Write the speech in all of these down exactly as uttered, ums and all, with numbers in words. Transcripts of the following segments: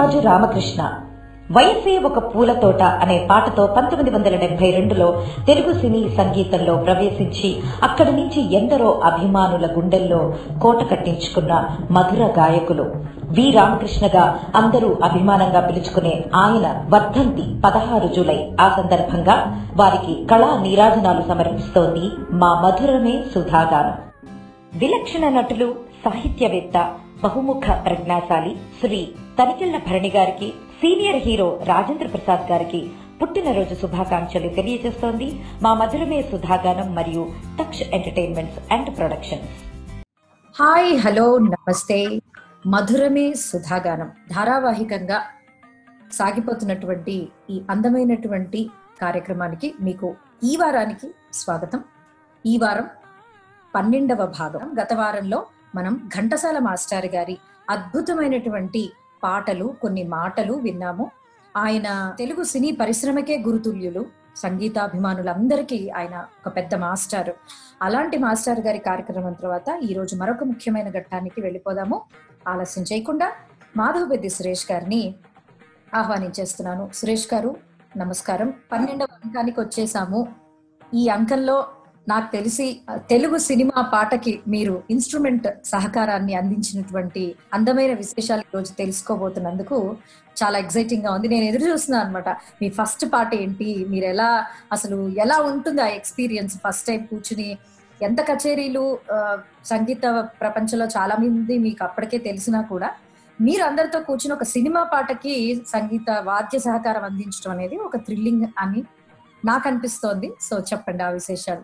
రాజు రామకృష్ణ వయసే ఒక పూల తోట అనే పాటతో పంతొమ్మిది వందల డెబ్బై రెండులో తెలుగు సినీ సంగీతంలో ప్రవేశించి అక్కడి నుంచి ఎందరో అభిమానుల గుండెల్లో కోట కట్టించుకున్న మధుర గాయకులు వి రామకృష్ణగా అందరూ అభిమానంగా పిలుచుకునే ఆయన వర్ధంతి పదహారు జూలై. ఆ సందర్భంగా వారికి కళా నీరాజనాలు సమర్పిస్తోంది మా మధురమే సుధాగానం. విలక్షణ నటులు, సాహిత్యవేత్త, బహుముఖ ప్రజ్ఞాశాలి శ్రీ తనికెళ్ల భరణి గారికి, సీనియర్ హీరో రాజేంద్ర ప్రసాద్ గారికి పుట్టినరోజు శుభాకాంక్షలు తెలియజేస్తోంది మా మధురమే సుధాగానం మరియు touch entertainments and productions. Hi, hello, నమస్తే. మధురమే సుధాగానం ధారావాహికంగా సాగిపోతున్నటువంటి ఈ అందమైనటువంటి కార్యక్రమానికి మీకు ఈ వారానికి స్వాగతం. ఈ వారం పన్నెండవ భాగం. గత వారంలో మనం ఘంటసాల మాస్టర్ గారి అద్భుతమైనటువంటి పాటలు, కొన్ని మాటలు విన్నాము. ఆయన తెలుగు సినీ పరిశ్రమకే గురుతుల్యులు. సంగీతాభిమానులందరికీ ఆయన ఒక పెద్ద మాస్టర్. అలాంటి మాస్టర్ గారి కార్యక్రమం తర్వాత ఈ రోజు మరొక ముఖ్యమైన ఘట్టానికి వెళ్ళిపోదాము. ఆలస్యం చేయకుండా మాధవపెద్ది సురేష్ గారిని ఆహ్వానించేస్తున్నాను. సురేష్ గారు, నమస్కారం. పన్నెండవ అంకానికి వచ్చేసాము. ఈ అంకంలో నాకు తెలిసి తెలుగు సినిమా పాటకి మీరు ఇన్స్ట్రుమెంట్ సహకారాన్ని అందించినటువంటి అందమైన విశేషాలు ఈ రోజు తెలుసుకోబోతున్నందుకు చాలా ఎక్సైటింగ్ గా ఉంది. నేను ఎదురు చూస్తున్నాను అనమాట. మీ ఫస్ట్ పాట ఏంటి, మీరు ఎలా, అసలు ఎలా ఉంటుంది ఆ ఎక్స్పీరియన్స్? ఫస్ట్ టైం కూర్చుని ఎంత కచేరీలు సంగీత ప్రపంచంలో చాలా మంది మీకు అప్పటికే తెలిసినా కూడా మీరు అందరితో కూర్చుని ఒక సినిమా పాటకి సంగీత వాద్య సహకారం అందించడం అనేది ఒక థ్రిల్లింగ్ అని నాకు అనిపిస్తోంది. సో చెప్పండి ఆ విశేషాలు.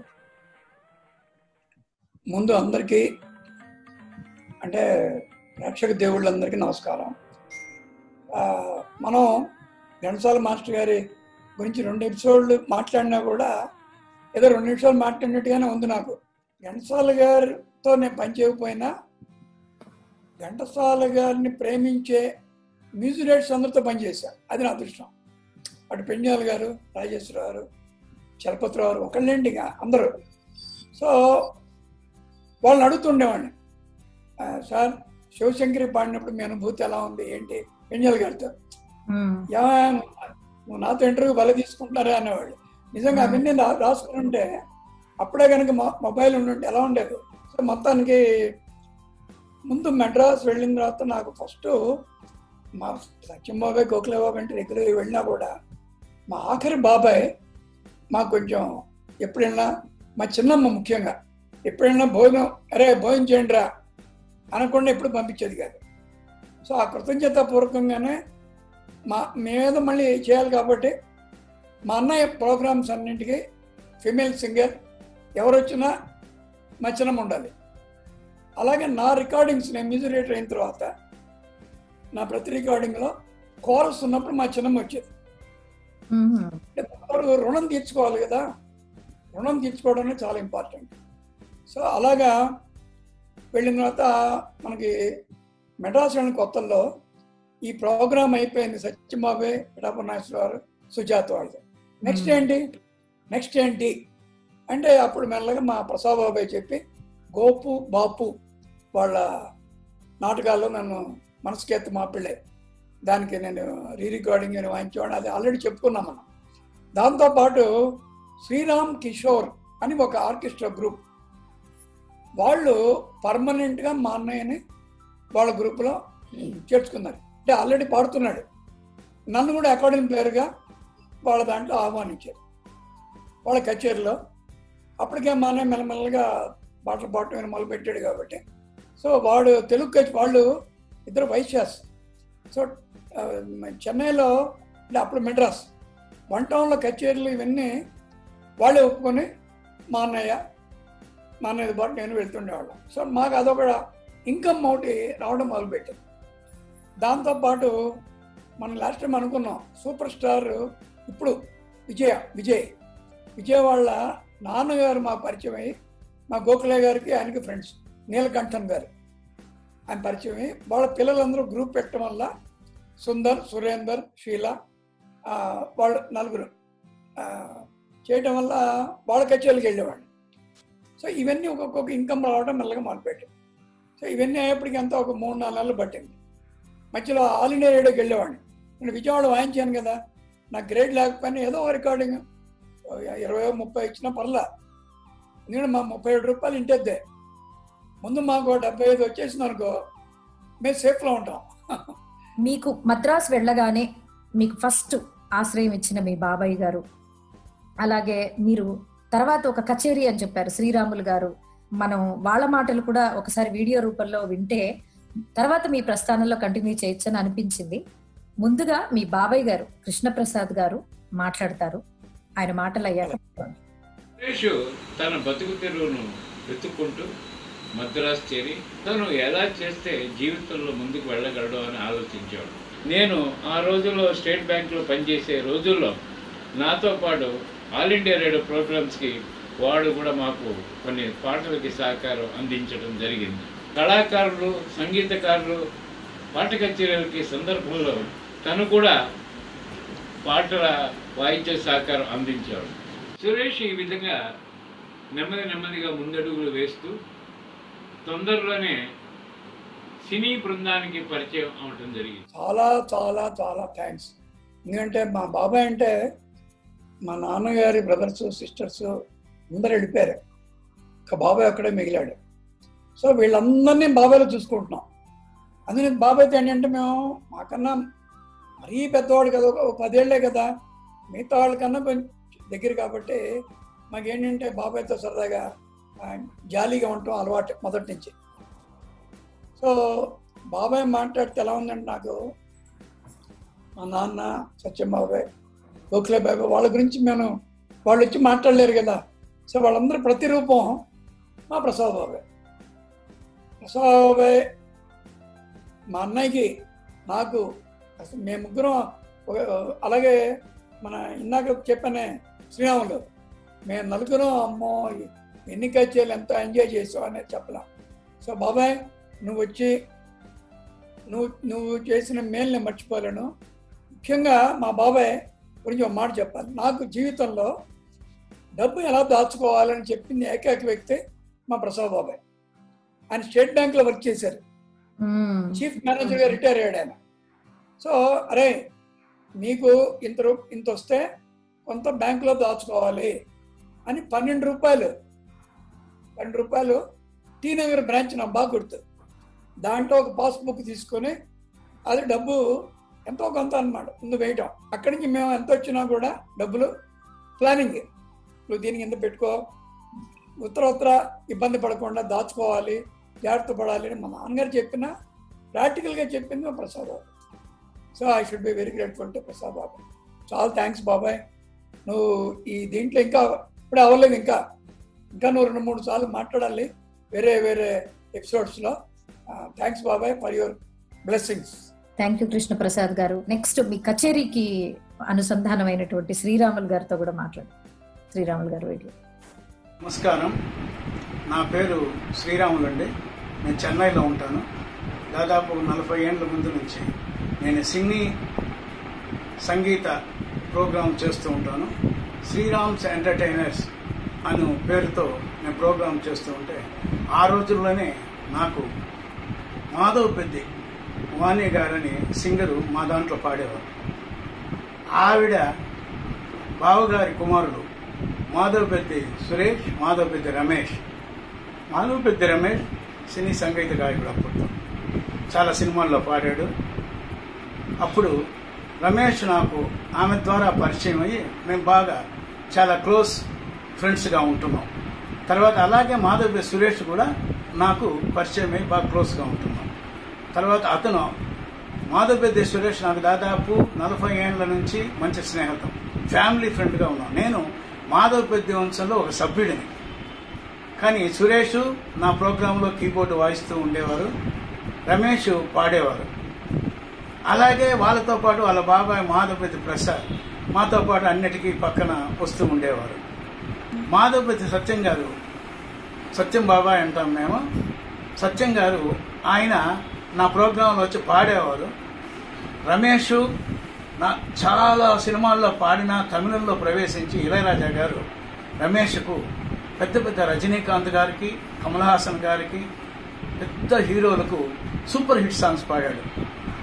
ముందు అందరికీ, అంటే ప్రేక్షక దేవుళ్ళందరికీ నమస్కారం. మనం ఘంటసాల మాస్టర్ గారి గురించి రెండు ఎపిసోడ్లు మాట్లాడినా కూడా ఏదో రెండు నిమిషాలు మాట్లాడినట్టుగానే ఉంది నాకు. ఘంటసాల గారితో నేను పనిచేయకపోయినా ఘంటసాల గారిని ప్రేమించే మ్యూజిక్ డైరెక్టర్స్ అందరితో పనిచేశాను. అది నా అదృష్టం. అటు పెండ్యాల గారు, రాజేశ్వరరావు గారు, చలపతిరావు గారు, ఒకళ్ళేంటి అందరూ. సో వాళ్ళని అడుగుతుండేవాడిని, సార్ శివశంకరి పాడినప్పుడు మీ అనుభూతి ఎలా ఉంది ఏంటి, పెండ్యాల గారితో. నువ్వు నాతో ఇంటర్వ్యూ బల తీసుకుంటారా అనేవాళ్ళు. నిజంగా అవన్నీ రాసుకుని ఉంటే అప్పుడే కనుక మొబైల్ ఉండుంటే ఎలా ఉండేది. సో మొత్తానికి ముందు మెడ్రాస్ వెళ్ళిన తర్వాత నాకు ఫస్ట్ మా సత్యం బాబాయ్, గోఖలే బాబాయ్ అంటే రెగ్యులర్ వెళ్ళినా కూడా మా ఆఖరి బాబాయ్ మాకు కొంచెం ఎప్పుడైనా, మా చిన్నమ్మ ముఖ్యంగా ఎప్పుడైనా భోజనం, అరే భోజనం చేయండి రా అనకుండా ఎప్పుడు పంపించేది కాదు. సో ఆ కృతజ్ఞత పూర్వకంగానే మా మీద మళ్ళీ చేయాలి కాబట్టి మా అన్నయ్య ప్రోగ్రామ్స్ అన్నింటికి ఫిమేల్ సింగర్ ఎవరు వచ్చినా మా చిన్నమ్మ ఉండాలి. అలాగే నా రికార్డింగ్స్, నేను మ్యూజిక్ డైరెక్టర్ అయిన తర్వాత నా ప్రతి రికార్డింగ్లో కోరస్ ఉన్నప్పుడు మా చిన్నమ్మ వచ్చేది. రుణం తీర్చుకోవాలి కదా, రుణం తీర్చుకోవడం అనేది చాలా ఇంపార్టెంట్. సో అలాగా వెళ్ళిన తర్వాత మనకి మెడ్రాస్ వెళ్ళిన కొత్తల్లో ఈ ప్రోగ్రామ్ అయిపోయింది. సత్యబాబే, పిఠాపురనాగేశ్వరరావు, సుజాత వాళ్ళది. నెక్స్ట్ ఏంటి నెక్స్ట్ ఏంటి అంటే అప్పుడు మెల్లగా మా ప్రసాద్ బాబాయ్ చెప్పి గోపు, బాపు వాళ్ళ నాటకాల్లో నన్ను మనసుకెత్తి మా పిల్లే, దానికి నేను రీ రికార్డింగ్ అని వాయించేవాడిని. అది ఆల్రెడీ చెప్పుకున్నాం మనం. దాంతోపాటు శ్రీరామ్ కిషోర్ అని ఒక ఆర్కెస్ట్రా గ్రూప్, వాళ్ళు పర్మనెంట్గా మా అన్నయ్యని వాళ్ళ గ్రూప్లో చేర్చుకున్నారు. అంటే ఆల్రెడీ పాడుతున్నాడు, నన్ను కూడా అకార్డింగ్ ప్లేయర్గా వాళ్ళ దాంట్లో ఆహ్వానించారు వాళ్ళ కచేరీలో. అప్పటికే మా అన్నయ్య మెల్లమెల్లగా పాటలు పాడటం మొదలుపెట్టాడు కాబట్టి, సో వాడు తెలుగు కచే వాళ్ళు ఇద్దరు వైశ్యాస్. సో చెన్నైలో, అంటే అప్పుడు మెడ్రాస్, వన్ టౌన్లో కచేరీలు ఇవన్నీ వాళ్ళే ఒప్పుకొని మా అన్నయ్య మా అన్నయ్య పాటు నేను వెళ్తుండేవాళ్ళం. సో మాకు అదొక ఇన్కమ్ ఒకటి రావడం మొదలుపెట్టింది. దాంతోపాటు మనం లాస్ట్ టైం అనుకున్నాం సూపర్ స్టార్ ఇప్పుడు విజయ విజయ్ విజయ్ వాళ్ళ నాన్నగారు మా పరిచయం అయ్యి, మా గోఖలే గారికి ఆయనకి ఫ్రెండ్స్, నీలకంఠన్ గారు ఆయన పరిచయం అయ్యి వాళ్ళ పిల్లలందరూ గ్రూప్ పెట్టడం వల్ల సుందర్, సురేందర్, షీలా వాళ్ళు నలుగురు చేయటం వల్ల వాళ్ళ కచేరీలకు వెళ్ళేవాళ్ళు. సో ఇవన్నీ ఒక్కొక్క ఇన్కమ్ రావడం మెల్లగా మొదలుపెట్టాం. సో ఇవన్నీ అయ్యేప్పటికి అంతా ఒక మూడు నాలుగు నెలలు పట్టింది. మధ్యలో ఆల్ ఇండియా రేడియోకి వెళ్ళేవాడిని. నేను విజయవాడ వాయించాను కదా, నాకు గ్రేడ్ లేకపోయినా ఏదో రికార్డింగ్ ఇరవై ముప్పై ఇచ్చినా పర్లా, ఎందుకంటే మా ముప్పై ఏడు రూపాయలు ఇంటేద్దే. ముందు మాకు డెబ్బై ఐదు వచ్చేసింది అనుకో, మేము సేఫ్లో ఉంటాం. మీకు మద్రాసు వెళ్ళగానే మీకు ఫస్ట్ ఆశ్రయం ఇచ్చిన మీ బాబాయ్ గారు, అలాగే మీరు తర్వాత ఒక కచేరీ అని చెప్పారు శ్రీరాములు గారు, మనం వాళ్ళ మాటలు కూడా ఒకసారి వీడియో రూపంలో వింటే తర్వాత మీ ప్రస్థానంలో కంటిన్యూ చేయొచ్చని అనిపించింది. ముందుగా మీ బాబాయ్ గారు కృష్ణప్రసాద్ గారు మాట్లాడతారు, ఆయన మాటలు అయ్యాక సురేష్ తన బతుకు తెరువును వెతుక్కుంటూ మద్రాసు చేరి తను ఎలా చేస్తే జీవితంలో ముందుకు వెళ్ళగలడు అని ఆలోచించాడు. నేను ఆ రోజుల్లో స్టేట్ బ్యాంక్లో పనిచేసే రోజుల్లో నాతో పాటు ఆల్ ఇండియా రేడియో ప్రోగ్రామ్స్కి వాడు కూడా మాకు కొన్ని పాటలకి సహకారం అందించడం జరిగింది. కళాకారులు, సంగీతకారులు పాట కచేరీలకి సందర్భంలో తను కూడా పాటల వాయిద్య సహకారం అందించాడు. సురేష్ ఈ విధంగా నెమ్మది నెమ్మదిగా ముందడుగులు వేస్తూ తొందరలోనే సినీ బృందానికి పరిచయం అవటం జరిగింది. చాలా చాలా చాలా థ్యాంక్స్. ఎందుకంటే మా బాబాయ్ అంటే మా నాన్నగారి బ్రదర్స్ సిస్టర్స్ అందరూ వెళ్ళిపోయారు, ఒక బాబాయ్ అక్కడే మిగిలాడు. సో వీళ్ళందరినీ బాబాయ్లో చూసుకుంటున్నాం. అందుకని బాబాయ్తో ఏంటంటే మేము మాకన్నా మరీ పెద్దవాడు కదా, ఒక పదేళ్లే కదా, మిగతా వాళ్ళకన్నా కొంచెం దగ్గర కాబట్టి మాకేంటంటే బాబాయ్తో సరదాగా జాలీగా ఉంటాం అలవాటు మొదటి నుంచి. సో బాబాయ్ మాట్లాడితే ఎలా ఉందంటే నాకు మా నాన్న సత్యం బాబాయ్, గోఖలే బాబాయ్ వాళ్ళ గురించి మేము వాళ్ళు వచ్చి మాట్లాడలేరు కదా. సో వాళ్ళందరూ ప్రతిరూపం మా ప్రసాద్ బాబాయ్. ప్రసాద్ బాబాయ్ మా అన్నయ్యకి నాకు అసలు మేము ముగ్గురం అలాగే మన ఇందాక చెప్పానే శ్రీరాములు, మేము నలుగురం అమ్మో ఎన్ని కచేరీలు ఎంతో ఎంజాయ్ చేసావు అనేది చెప్పలేం. సో బాబాయ్ నువ్వు వచ్చి నువ్వు నువ్వు చేసిన మేలుని మర్చిపోలేను. ముఖ్యంగా మా బాబాయ్ గురించి ఒక మాట చెప్పాలి. నాకు జీవితంలో డబ్బు ఎలా దాచుకోవాలని చెప్పింది ఏకైక వ్యక్తి మా ప్రసాద్ బాబాయ్. ఆయన స్టేట్ బ్యాంక్లో వర్క్ చేశారు, చీఫ్ మేనేజర్గా రిటైర్ అయ్యాడు ఆయన. సో అరే నీకు ఇంత రూ ఇంత వస్తే కొంత బ్యాంకులో దాచుకోవాలి అని పన్నెండు రూపాయలు పన్నెండు రూపాయలు టీ నగర్ బ్రాంచ్ నా బాగా గుర్తు, దాంట్లో ఒక పాస్బుక్ తీసుకొని అది డబ్బు ఎంతో కొంత అన్నమాట ముందు వేయటం. అక్కడి నుంచి మేము ఎంత వచ్చినా కూడా డబ్బులు ప్లానింగ్, నువ్వు దీనికి ఎంత పెట్టుకో, ఉత్తర ఉత్తర ఇబ్బంది పడకుండా దాచుకోవాలి, జాగ్రత్త పడాలి అని మా నాన్నగారు చెప్పిన ప్రాక్టికల్గా చెప్పింది మా Prasad Babu. So I should be very grateful to Prasad Babu. చాలా థ్యాంక్స్ బాబాయ్. నువ్వు ఈ దీంట్లో ఇంకా ఇప్పుడే అవ్వలేదు, ఇంకా ఇంకా నువ్వు రెండు మూడు సార్లు మాట్లాడాలి వేరే వేరే ఎపిసోడ్స్లో. థ్యాంక్స్ బాబాయ్ for your blessings. Thank you Krishna Prasad గారు. నెక్స్ట్ మీ కచేరీకి అనుసంధానమైనటువంటి శ్రీరాములు గారితో కూడా మాట్లాడు. శ్రీరాములు గారు వీడియో. నమస్కారం, నా పేరు శ్రీరాములు అండి. నేను చెన్నైలో ఉంటాను. దాదాపు నలభై ఏళ్ళ ముందు నుంచి నేను సినీ సంగీత ప్రోగ్రాం చేస్తూ ఉంటాను. శ్రీరామ్స్ ఎంటర్టైనర్స్ అను పేరుతో నేను ప్రోగ్రాం చేస్తూ ఉంటే ఆ రోజుల్లోనే నాకు మాధవ్ పెద్ది వాణి గారని సింగరు మా దాంట్లో పాడేవారు. ఆవిడ బావగారి కుమారుడు మాధవ్ పెద్ది సురేష్, మాధవ్ పెద్ది రమేష్. మాధవ్ పెద్ది రమేష్ సినీ సంగీత గాయకుడు, అప్పుడు చాలా సినిమాల్లో పాడాడు. అప్పుడు రమేష్ నాకు ఆమె ద్వారా పరిచయం అయ్యి మేము బాగా చాలా క్లోజ్ ఫ్రెండ్స్గా ఉంటున్నాం. తర్వాత అలాగే మాధవ్ పెద్ది సురేష్ కూడా నాకు పరిచయం అయ్యి బాగా క్లోజ్గా ఉంటున్నాం. తర్వాత అతను మాధవ్ పెద్ది సురేష్ నాకు దాదాపు నలభై ఏళ్ల నుంచి మంచి స్నేహితం, ఫ్యామిలీ ఫ్రెండ్గా ఉన్నాం. నేను మాధవ్ పెద్ది వంశంలో ఒక సభ్యుడిని, కానీ సురేష్ నా ప్రోగ్రాంలో కీబోర్డు వాయిస్తూ ఉండేవారు, రమేష్ పాడేవారు. అలాగే వాళ్ళతో పాటు వాళ్ళ బాబాయ్ మాధవ్ పెద్ది ప్రసాద్ మాతో పాటు అన్నిటికీ పక్కన వస్తూ ఉండేవారు. మాధవ్ పెద్ది సత్యం గారు, సత్యం బాబాయ్ అంటాం మేము, సత్యం గారు ఆయన నా ప్రోగ్రాంలో వచ్చి పాడేవారు. రమేష్ నా చాలా సినిమాల్లో పాడిన తమిళంలో ప్రవేశించి ఇళయరాజా గారు రమేష్కు పెద్ద పెద్ద రజనీకాంత్ గారికి, కమల్ హాసన్ గారికి, పెద్ద హీరోలకు సూపర్ హిట్ సాంగ్స్ పాడాడు.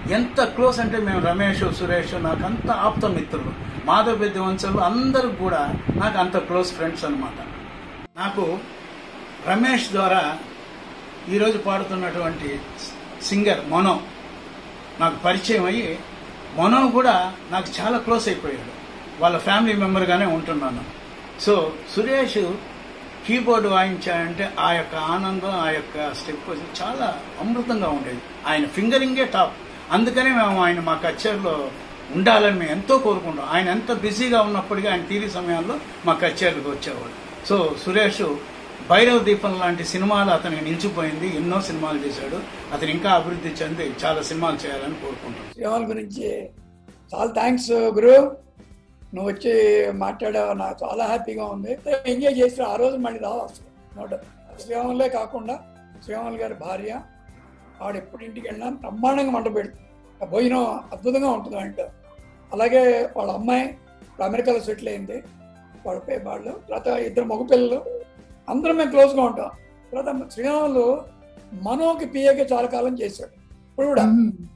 ఎంత క్లోజ్ అంటే మేము రమేష్ సురేష్ నాకు అంత ఆప్త మిత్రులు, మాధవ పెద్ద వంశంలో అందరూ కూడా నాకు అంత క్లోజ్ ఫ్రెండ్స్ అనమాట. నాకు రమేష్ ద్వారా ఈరోజు పాడుతున్నటువంటి సింగర్ మనో నాకు పరిచయం అయ్యి, మనో కూడా నాకు చాలా క్లోజ్ అయిపోయాడు, వాళ్ళ ఫ్యామిలీ మెంబర్గానే ఉంటున్నాను. సో సురేష్ కీబోర్డు వాయించాడంటే ఆ యొక్క ఆనందం, ఆ యొక్క స్టెప్ చాలా అమృతంగా ఉండేది. ఆయన ఫింగరింగే టాప్. అందుకనే మేము ఆయన మా కచేరీలో ఉండాలని మేము ఎంతో కోరుకుంటాం. ఆయన ఎంత బిజీగా ఉన్నప్పటికీ ఆయన తీరి సమయాల్లో మా కచేరీలకు వచ్చేవాడు. సో సురేష్ భైరవ దీపం లాంటి సినిమాలు అతనికి నిలిచిపోయింది, ఎన్నో సినిమాలు చేశాడు. అతను ఇంకా అభివృద్ధి చెంది చాలా సినిమాలు చేయాలని కోరుకుంటాం. శ్రీరాముల గురించి చాలా థ్యాంక్స్ గురు, నువ్వు వచ్చి మాట్లాడావు, నాకు చాలా హ్యాపీగా ఉంది. ఎంజాయ్ చేసి ఆ రోజు మళ్ళీ రావాలి. నోట్ శ్రీరాములే కాకుండా శ్రీరాములు గారి భార్య, ఆవిడ ఎప్పుడు ఇంటికి వెళ్ళినా బ్రహ్మాండంగా వంట పెడుతుంది, ఆ భోజనం అద్భుతంగా ఉంటుంది అంట. అలాగే వాళ్ళ అమ్మాయి అమెరికాలో సెటిల్ అయింది, వాళ్ళ వాళ్ళు తర్వాత ఇద్దరు మగపిల్లలు, అందరం మేము క్లోజ్గా ఉంటాం. తర్వాత శ్రీరాములు మనోకి పిఏకి చాలా కాలం చేశాడు. ఇప్పుడు కూడా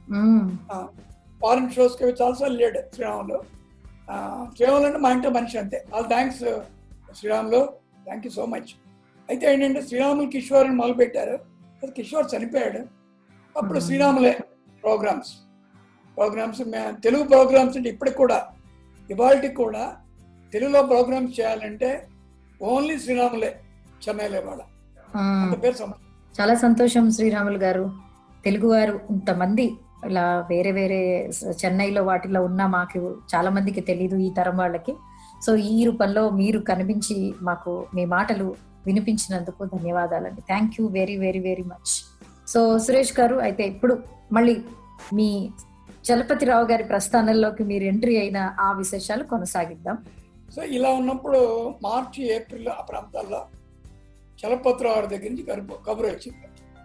ఫారెన్ షోస్కి చాలాసార్లు లేడు శ్రీరాములు. శ్రీరాములు అంటే మా ఇంట్లో మనిషి అంతే. All thanks Sriramulu, thank you so much. అయితే ఏంటంటే శ్రీరాములు కిషోర్ అని మొదలు పెట్టారు, కిషోర్ చనిపోయాడు. అప్పుడు శ్రీరాములే ప్రోగ్రామ్స్ ప్రోగ్రామ్స్ తెలుగు ప్రోగ్రామ్స్ అంటే ఇప్పటికి కూడా ఇవాళకి కూడా తెలుగులో ప్రోగ్రామ్స్ చేయాలంటే ఓన్లీ శ్రీరాములే చెన్నైలో వాళ్ళ పేరు. చాలా సంతోషం శ్రీరాములు గారు. తెలుగువారు ఇంతమంది ఇలా వేరే వేరే చెన్నైలో వాటిలో ఉన్న మాకు చాలా మందికి తెలీదు, ఈ తరం వాళ్ళకి. సో ఈ రూపంలో మీరు కనిపించి మాకు మీ మాటలు వినిపించినందుకు ధన్యవాదాలండి. Thank you very very very much. So Suresh గారు, అయితే ఇప్పుడు మళ్ళీ మీ చలపతిరావు గారి ప్రస్థానంలోకి మీరు ఎంట్రీ అయిన ఆ విశేషాలు కొనసాగిద్దాం. సో ఇలా ఉన్నప్పుడు మార్చి ఏప్రిల్ ఆ ప్రాంతాల్లో చలపతిరావు గారి దగ్గర నుంచి కబురు కబురు వచ్చింది.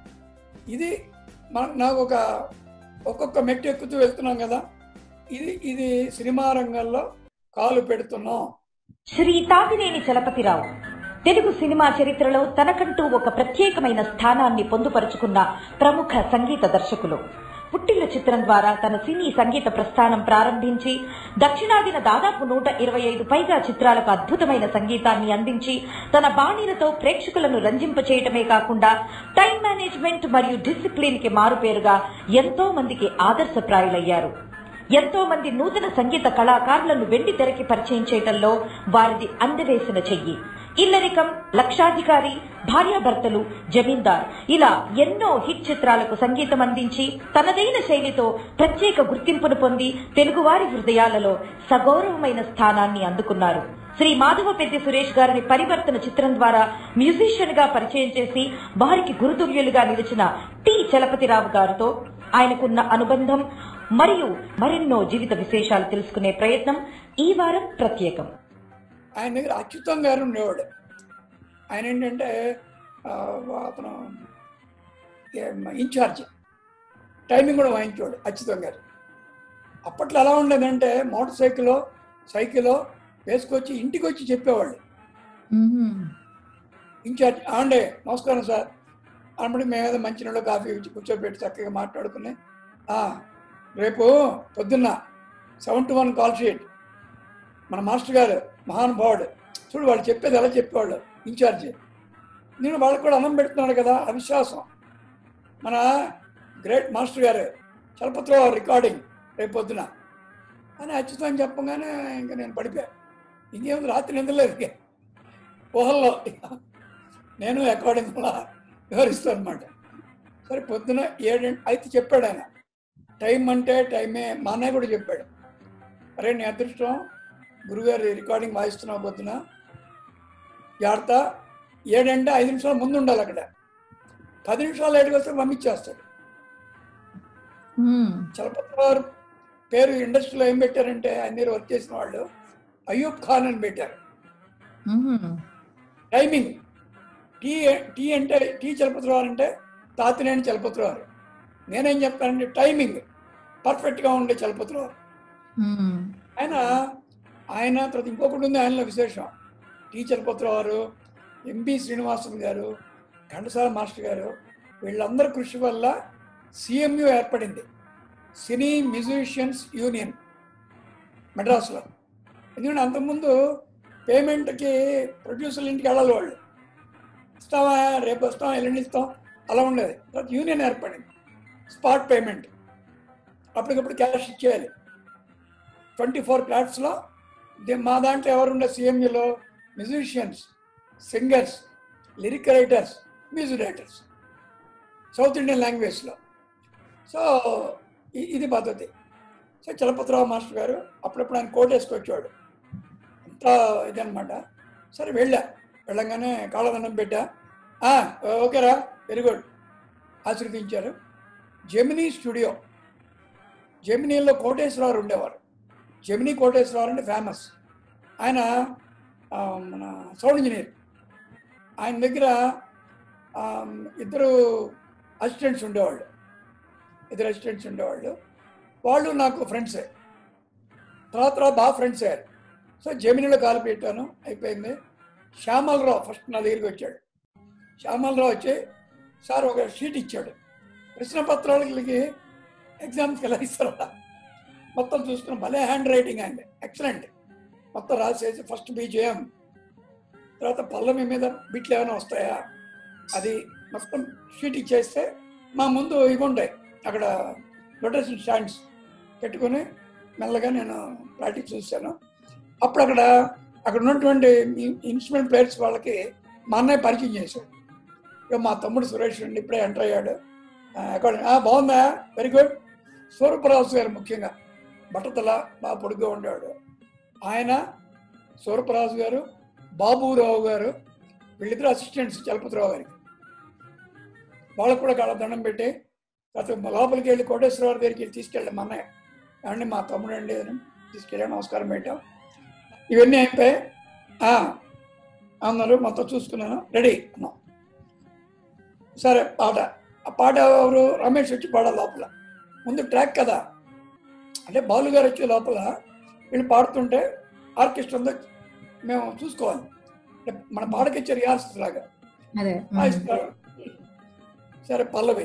ఇది మన నాకు ఒక ఒక్కొక్క మెట్టు ఎక్కుతూ వెళ్తున్నాం కదా, ఇది ఇది సినిమా రంగంలో కాలు పెడుతున్నాం. శ్రీ తాతినేని చలపతిరావు తెలుగు సినిమా చరిత్రలో తనకంటూ ఒక ప్రత్యేకమైన స్థానాన్ని పొందుపరుచుకున్న ప్రముఖ సంగీత దర్శకులు. పుట్టిల్లు చిత్రం ద్వారా తన సినీ సంగీత ప్రస్థానం ప్రారంభించి దక్షిణాదిన దాదాపు నూట ఇరవై ఐదు పైగా చిత్రాలకు అద్భుతమైన సంగీతాన్ని అందించి తన బాణీలతో ప్రేక్షకులను రంజింపచేయటమే కాకుండా టైం మేనేజ్మెంట్ మరియు డిసిప్లిన్ కి మారుపేరుగా ఎంతో మందికి ఆదర్శప్రాయులయ్యారు. ఎంతో మంది నూతన సంగీత కళాకారులను వెండి తెరకి పరిచయం చేయడంలో వారిది అందవేసిన చెయ్యి. ఇల్లరికం, లక్షాధికారి, భార్యాభర్తలు, జమీందార్ ఇలా ఎన్నో హిట్ చిత్రాలకు సంగీతం అందించి తనదైన శైలితో ప్రత్యేక గుర్తింపును పొంది తెలుగువారి హృదయాలలో సగౌరవమైన స్థానాన్ని అందుకున్నారు. శ్రీ మాధవ పెద్ది సురేష్ గారిని పరివర్తన చిత్రం ద్వారా మ్యూజిషియన్ గా పరిచయం చేసి వారికి గురుతుల్యులుగా నిలిచిన టి చలపతిరావు గారితో ఆయనకున్న అనుబంధం మరియు మరెన్నో జీవిత విశేషాలు తెలుసుకునే ప్రయత్నం ఈ వారం ప్రత్యేకం. ఆయన దగ్గర అచ్యుతం గారు ఉండేవాడు. ఆయన ఏంటంటే అతను ఇన్ఛార్జ్, టైమింగ్ కూడా వాయించేవాడు అచ్యుతం గారు. అప్పట్లో ఎలా ఉండేదంటే మోటార్ సైకిల్లో సైకిల్లో వేసుకొచ్చి ఇంటికి వచ్చి చెప్పేవాళ్ళు. ఇన్ఛార్జ్ అండే నమస్కారం సార్ అన్నప్పుడు మేమేదో మంచినీళ్ళు కాఫీ ఇచ్చి కూర్చోబెట్టి చక్కగా మాట్లాడుకుని, రేపు పొద్దున్న seven to one call sheet మన మాస్టర్ గారు మహానుభావుడు చూడు, వాళ్ళు చెప్పేది ఎలా చెప్పేవాళ్ళు ఇన్ఛార్జి. నేను వాళ్ళకి కూడా అన్నం పెడుతున్నాడు కదా, అవిశ్వాసం. మన గ్రేట్ మాస్టర్ గారు చలపతిరావు రికార్డింగ్ రేపు పొద్దున అని అచ్యుతం చెప్పగానే ఇంకా నేను పడిపోయాను. ఇంకేముంది, రాత్రి నిద్రలేదు ఊహల్లో నేను రికార్డింగ్లో వివరిస్తాను అనమాట. సరే పొద్దున ఏడు అయితే చెప్పాడు ఆయన, టైం అంటే టైమే. మా అన్నయ్య కూడా చెప్పాడు, అరే నీ అదృష్టం గురుగారు రికార్డింగ్ వాయిస్తున్నావు పొద్దున, జాగ్రత్త. ఏడంటే ఐదు నిమిషాలు ముందు ఉండాలి అక్కడ, పది నిమిషాలు లేట్గా వస్తే పంపించేస్తాడు. చలపతిరావు పేరు ఇండస్ట్రీలో ఏం పెట్టారంటే ఆయన దగ్గర వర్క్ చేసిన వాళ్ళు అయ్యూబ్ ఖాన్ అని పెట్టారు. టైమింగ్ టీ టీ అంటే టీ చలపతిరావు అంటే తాతినేని చలపతిరావు. నేనేం చెప్తానంటే టైమింగ్ పర్ఫెక్ట్గా ఉండే చలపతిరావు ఆయన. ఆయన ప్రతి ఇంకొకటి ఉంది ఆయనలో విశేషం. టీ చలపతిరావు, ఎంబి శ్రీనివాసన్ గారు, ఘంటసాల మాస్టర్ గారు, వీళ్ళందరి కృషి వల్ల సిఎంయు ఏర్పడింది. సినీ మ్యూజిషియన్స్ యూనియన్ మెడ్రాస్లో. ఎందుకంటే అంతకుముందు పేమెంట్కి ప్రొడ్యూసర్ల ఇంటికి వెళ్ళాలి, వాళ్ళు ఇస్తావా రేపు వస్తాం ఎల్లుండి ఇస్తాం అలా ఉండేది. తర్వాత యూనియన్ ఏర్పడింది, స్పాట్ పేమెంట్, అప్పటికప్పుడు క్యాష్ ఇచ్చేయాలి. ట్వంటీ ఫోర్ ఫ్లాట్స్లో మా దాంట్లో ఎవరుండే సిఎంఈలో musicians, singers, lyric writers, music writers south Indian లాంగ్వేజ్లో. సో ఇది పద్ధతి. సో చలపతిరావు మాస్టర్ గారు అప్పుడప్పుడు ఆయన కోట్ వేసుకొచ్చాడు, అంతా ఇదనమాట. సరే వెళ్ళా, వెళ్ళంగానే కాళ్ళదండం పెట్టా, ఓకేరా వెరీ గుడ్ ఆశీర్వదించారు. జెమినీ స్టూడియో, జెమినీలో కోటేశ్వరరావు ఉండేవారు. జెమినీ కోటేశ్వరరావు అంటే ఫేమస్, ఆయన మన సౌండ్ ఇంజనీర్. ఆయన దగ్గర ఇద్దరు అసిస్టెంట్స్ ఉండేవాళ్ళు, ఇద్దరు అసిస్టెంట్స్ ఉండేవాళ్ళు. వాళ్ళు నాకు ఫ్రెండ్సే, తర్వాత తర్వాత బాగా ఫ్రెండ్స్ అయ్యారు. సో జెమినీలో కాలు పెట్టాను, అయిపోయింది. శ్యామలరావు ఫస్ట్ నా దగ్గరికి వచ్చాడు. శ్యామలరావు వచ్చి సార్ ఒక షీట్ ఇచ్చాడు, ప్రశ్న పత్రాలకి ఎగ్జామ్స్కి ఎలా ఇస్తారా మొత్తం చూసుకున్నాం. భలే హ్యాండ్ రైటింగ్ అండి, ఎక్సలెంట్. మొత్తం రాసేసి ఫస్ట్ బీజేఎం, తర్వాత పల్లవి మీద బిట్లు ఏమైనా వస్తాయా అది మొత్తం షీట్ ఇచ్చేస్తే మా ముందు ఇవి ఉంటాయి అక్కడ రొటేషన్ స్టాండ్స్ పెట్టుకొని మెల్లగా నేను ప్రాక్టీస్ చూశాను. అప్పుడు అక్కడ అక్కడ ఉన్నటువంటి ఇన్స్ట్రుమెంట్ ప్లేయర్స్ వాళ్ళకి మా అన్నయ్య పరిచయం చేశాడు. ఇక మా తమ్ముడు సురేష్ అండి ఇప్పుడే ఎంటర్ అయ్యాడు. అక్కడ బాగుందా, వెరీ గుడ్. సూరపరాజు గారు ముఖ్యంగా బట్టతల బాగా పొడుగ్గా ఉండేవాడు. ఆయన, సూరపరాజు గారు, బాబురావు గారు వీళ్ళిద్దరు అసిస్టెంట్స్ చలపతిరావు గారికి. వాళ్ళకు కూడా కాళ్ళ దండం పెట్టి తర్వాత లోపలికి వెళ్ళి కోటేశ్వరరావు దగ్గరికి వెళ్ళి తీసుకెళ్ళాం. మా అన్నయ్య ఏమండి మా తమ్ముడు అండి అని తీసుకెళ్ళాం, నమస్కారం పెట్టాం. ఇవన్నీ అయిపోయి అన్నారు, మొత్తం చూసుకున్నాను, రెడీ అన్నాం. సరే పాట, ఆ పాట ఎవరు రమేష్ వచ్చి పాడాలి లోపల, ముందు ట్రాక్ కదా అంటే బాలు గారు వచ్చే లోపల వీళ్ళు పాడుతుంటే ఆర్కెస్ట్రా అంతా మేము చూసుకోవాలి, అంటే మన పాటకిచ్చే రిహార్సల్స్ లాగా వాయిస్తారు. సరే పల్లవి,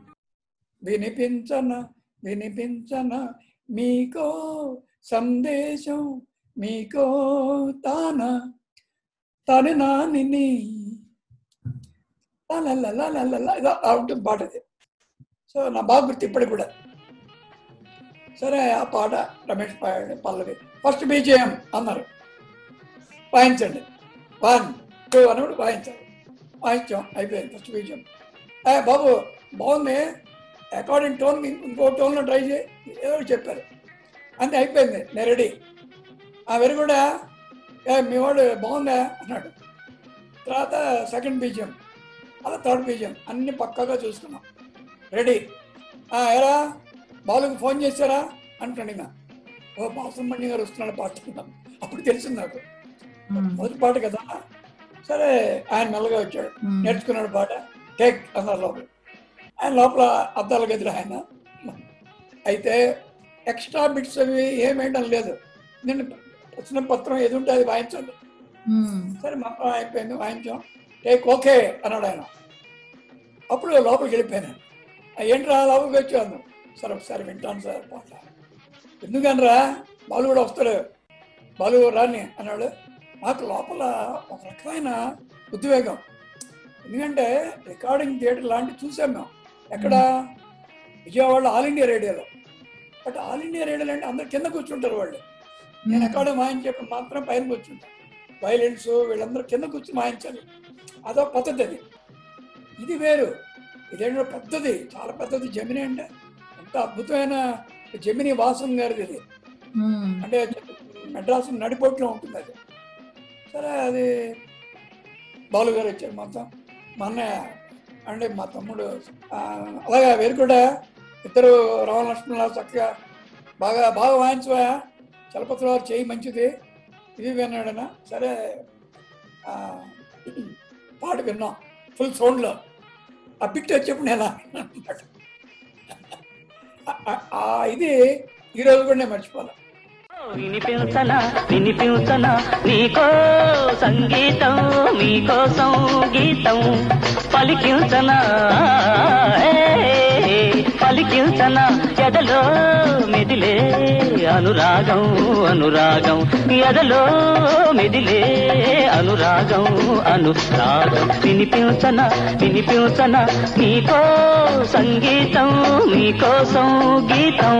వినిపించన వినిపించన మీకో సందేశం మీకో తాన తను నాని ఉంటుంది పాట అది. సో నా బాగా గుర్తు ఇప్పటికి కూడా. సరే ఆ పాట రమేష్ పాడాడు, పల్లవి ఫస్ట్ బీజేఎం అన్నారు, వాయించండి, వన్ టూ అన్నప్పుడు వాయించాలి. వాయించాం, అయిపోయింది ఫస్ట్ బీజేఎం. బాబు బాగుంది, అకార్డింగ్ టోన్ ఇంకో టోన్లో ట్రై చేయి ఏదో చెప్పారు, అంతే అయిపోయింది, నేను రెడీ. వెరీ గుడ్, మీ వాడు బాగుందా అన్నాడు. తర్వాత సెకండ్ బీజియం, అలా థర్డ్ బీజియం, అన్ని పక్కాగా చూసుకున్నాం, రెడీ. ఎరా బాలుకి ఫోన్ చేశారా అంటున్నాడు. ఓ బాసుమణి గారు వస్తున్నాడు పాడుతున్నాం, అప్పుడు తెలిసింది నాకు మొదటి పాట కదా. సరే ఆయన మెల్లగా వచ్చాడు, నేర్చుకున్నాడు పాట, టేక్ అన్నారు లోపల. ఆయన లోపల అద్దాల గదిలో ఆయన. అయితే ఎక్స్ట్రా బిట్స్ అవి ఏమేయడం లేదు, నేను వచ్చిన పత్రం ఏది ఉంటే అది వాయించండి. సరే మొత్తం అయిపోయింది, వాయించాం, టేక్ ఓకే అన్నాడు ఆయన. అప్పుడు లోపలికి వెళ్ళిపోయాను. ఏంట్రా లోపలికి వచ్చాను, సార్ ఒకసారి వింటాను సార్ పాట. ఎందుకనరా బాలు కూడా వస్తాడు, బాలు రాని అన్నాడు. నాకు లోపల ఒక రకమైన ఉద్వేగం, ఎందుకంటే రికార్డింగ్ థియేటర్ లాంటివి చూసాం మేము ఎక్కడ, విజయవాడ ఆల్ ఇండియా రేడియోలో. బట్ ఆల్ ఇండియా రేడియోలో అంటే అందరు కింద కూర్చుంటారు వాళ్ళు, నేను ఎక్కడ వాయించేప్పుడు మాత్రం పైన కూర్చుంటాను. వైలెన్స్ వీళ్ళందరూ కింద కూర్చుని వాయించాలి, అదో పద్ధతి అది. ఇది వేరు, ఇదేంటో పెద్దది, చాలా పెద్దది. జెమినీ అంటే ఎంత అద్భుతమైన జెమినీ వాసన్ గారిది ఇది, అంటే మెడ్రాస్ నడిపోట్లో ఉంటుంది అది. సరే అది బాలు గారు వచ్చారు మొత్తం, మా అన్నయ్య అంటే మా తమ్ముడు, అలాగే వేరు కూడా ఇద్దరు రావణ లక్ష్మణుల చక్కగా బాగా బాగా వాయించవా, చలపతిరావు చేయి మంచిది ఇది విన్నాడనా. సరే పాట విన్నాం ఫుల్ సౌండ్లో, ఆ పిక్ట్ వచ్చేప్పుడు నేను అనమాట. ఇది ఈరోజు కూడా నేను మర్చిపోలే. వినిపించనా వినిపించనా నీకో సంగీతం, మీకోసం గీతం పలికించనా పలికించన ఎదలో మెదిలే అనురాగం అనురాగం ఎదలో మెదిలే అనురాగం అనురాగం వినిపించన వినిపించన నీకో సంగీతం నీకోసం గీతం.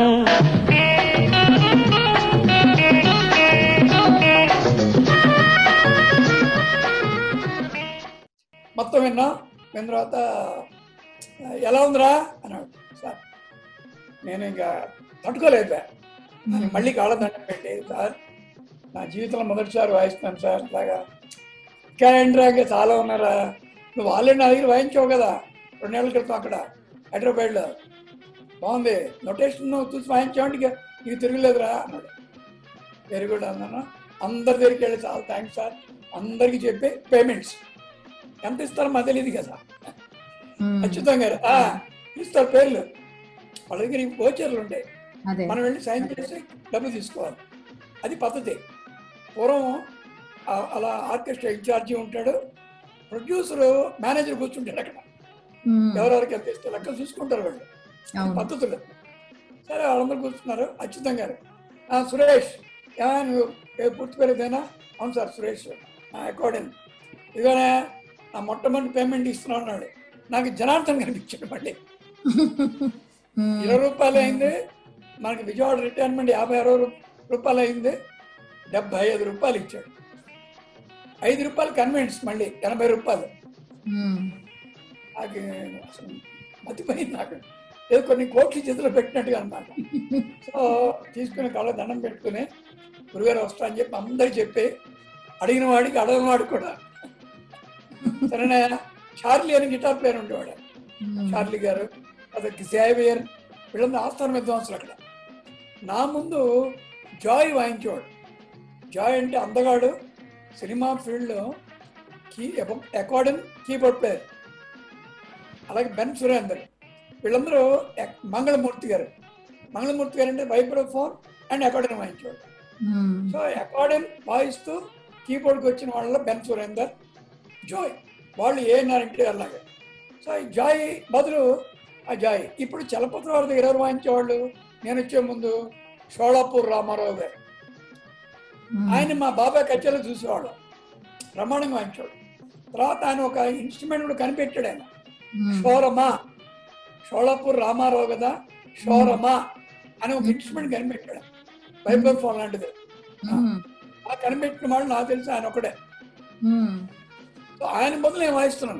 మొత్తం విన్నా విన్న తర్వాత ఎలా ఉందిరా అన్నాడు. సార్ నేను ఇంకా తట్టుకోలేదా, మళ్ళీ కాళ్ళ దండం పెట్టి, సార్ నా జీవితంలో మొదటిసారి వాయిస్తున్నాను సార్, ఇలాగా ఇంకా ఏంట్రాగా చాలా ఉన్నారా, నువ్వు ఆల్రెడీ నా దగ్గర వాయించావు కదా రెండేళ్ల క్రితం అక్కడ హైదరాబాద్లో, బాగుంది నొటేషన్ నువ్వు చూసి వాయించావంటే ఇక నీకు తిరగలేదురా అన్నాడు. వెరీ గుడ్ అన్నాను. అందరి దగ్గరికి వెళ్ళి చాలా థ్యాంక్స్ సార్ అందరికీ చెప్పి పేమెంట్స్ ఎంత ఇస్తారో మా తెలియదు కదా, అచ్యుతం గారు ఇస్తారు పేర్లు, వాళ్ళ దగ్గర వోచర్లు ఉంటాయి, మనం వెళ్ళి సైన్ చేసి డబ్బు తీసుకోవాలి, అది పద్ధతి. పూర్వం అలా ఆర్కెస్ట్రా ఇన్ఛార్జి ఉంటాడు, ప్రొడ్యూసరు మేనేజర్ కూర్చుంటాడు అక్కడ, ఎవరెవరికి ఎంత ఇస్తే లెక్క చూసుకుంటారు వాళ్ళు, పద్ధతులు. సరే వాళ్ళందరూ కూర్చున్నారు. అచ్యుతం గారు సురేష్ ఏమైనా నువ్వు పూర్తి పేరుదేనా? అవును సార్ సురేష్ అకార్డింగ్, ఇదిగోనే నా మొట్టమొదటి పేమెంట్ ఇస్తున్నావు అన్నాడు. నాకు జనార్దన్ కనిపించాడు. మళ్ళీ ఇరవై రూపాయలు అయింది మనకి, విజయవాడ రిటైర్మెంట్ యాభై అరవై రూపాయలు అయింది, డెబ్బై ఐదు రూపాయలు ఇచ్చాడు. ఐదు రూపాయలు కన్వెన్స్, మళ్ళీ ఎనభై రూపాయలు. నాకు అసలు మతిపోయింది, నాకు ఏదో కొన్ని కోట్లు చేతిలో పెట్టినట్టుగా అన్నమాట. సో తీసుకుని కళ్ళ దండం పెట్టుకుని గురుగారు వస్తా అని చెప్పి అందరికి చెప్పి, అడిగిన వాడికి అడగిన వాడికి కూడా సరేనా. చార్లీ అని గిటార్ ప్లేయర్ ఉండేవాడు, చార్లీ గారు, అతనికి సేవియర్, వీళ్ళందరూ ఆస్థాన విద్వాంసులు అక్కడ. నా ముందు జాయ్ వాయించేవాడు. జాయ్ అంటే అందగాడు, సినిమా ఫీల్డ్లో కీ అకార్డింగ్ కీబోర్డ్ ప్లేయర్. అలాగే బెన్ సురేందర్, వీళ్ళందరూ మంగళమూర్తి గారు. మంగళమూర్తి గారు అంటే వైబ్రోఫోన్ అండ్ అకార్డింగ్ వాయించేవాడు. సో అకార్డింగ్ వాయిస్తూ కీబోర్డ్కి వచ్చిన వాళ్ళలో బెన్ సురేందర్, జాయ్, వాళ్ళు ఏనారంటే అలాగే. సో ఈ జాయ్ బదులు ఆ జాయ్. ఇప్పుడు చలపతి వారి దగ్గర ఎవరు వాయించేవాళ్ళు? నేను వచ్చే ముందు షోళాపూర్ రామారావు గారు, ఆయన మా బాబాయ్ కచేరీలో చూసేవాడు, బ్రహ్మాండంగా వాయించేవాడు. తర్వాత ఆయన ఒక ఇన్స్ట్రుమెంట్ కూడా కనిపెట్టాడు ఆయన, షోరమా. షోళాపూర్ రామారావు కదా, షోరమా అని ఒక ఇన్స్ట్రుమెంట్ కనిపెట్టాడు, వైబ్రో ఫోన్ లాంటిది. ఆ కనిపెట్టిన వాళ్ళు నాకు తెలిసి ఆయన ఒకడే. సో ఆయన బదులు నేను వాయిస్తున్నాను.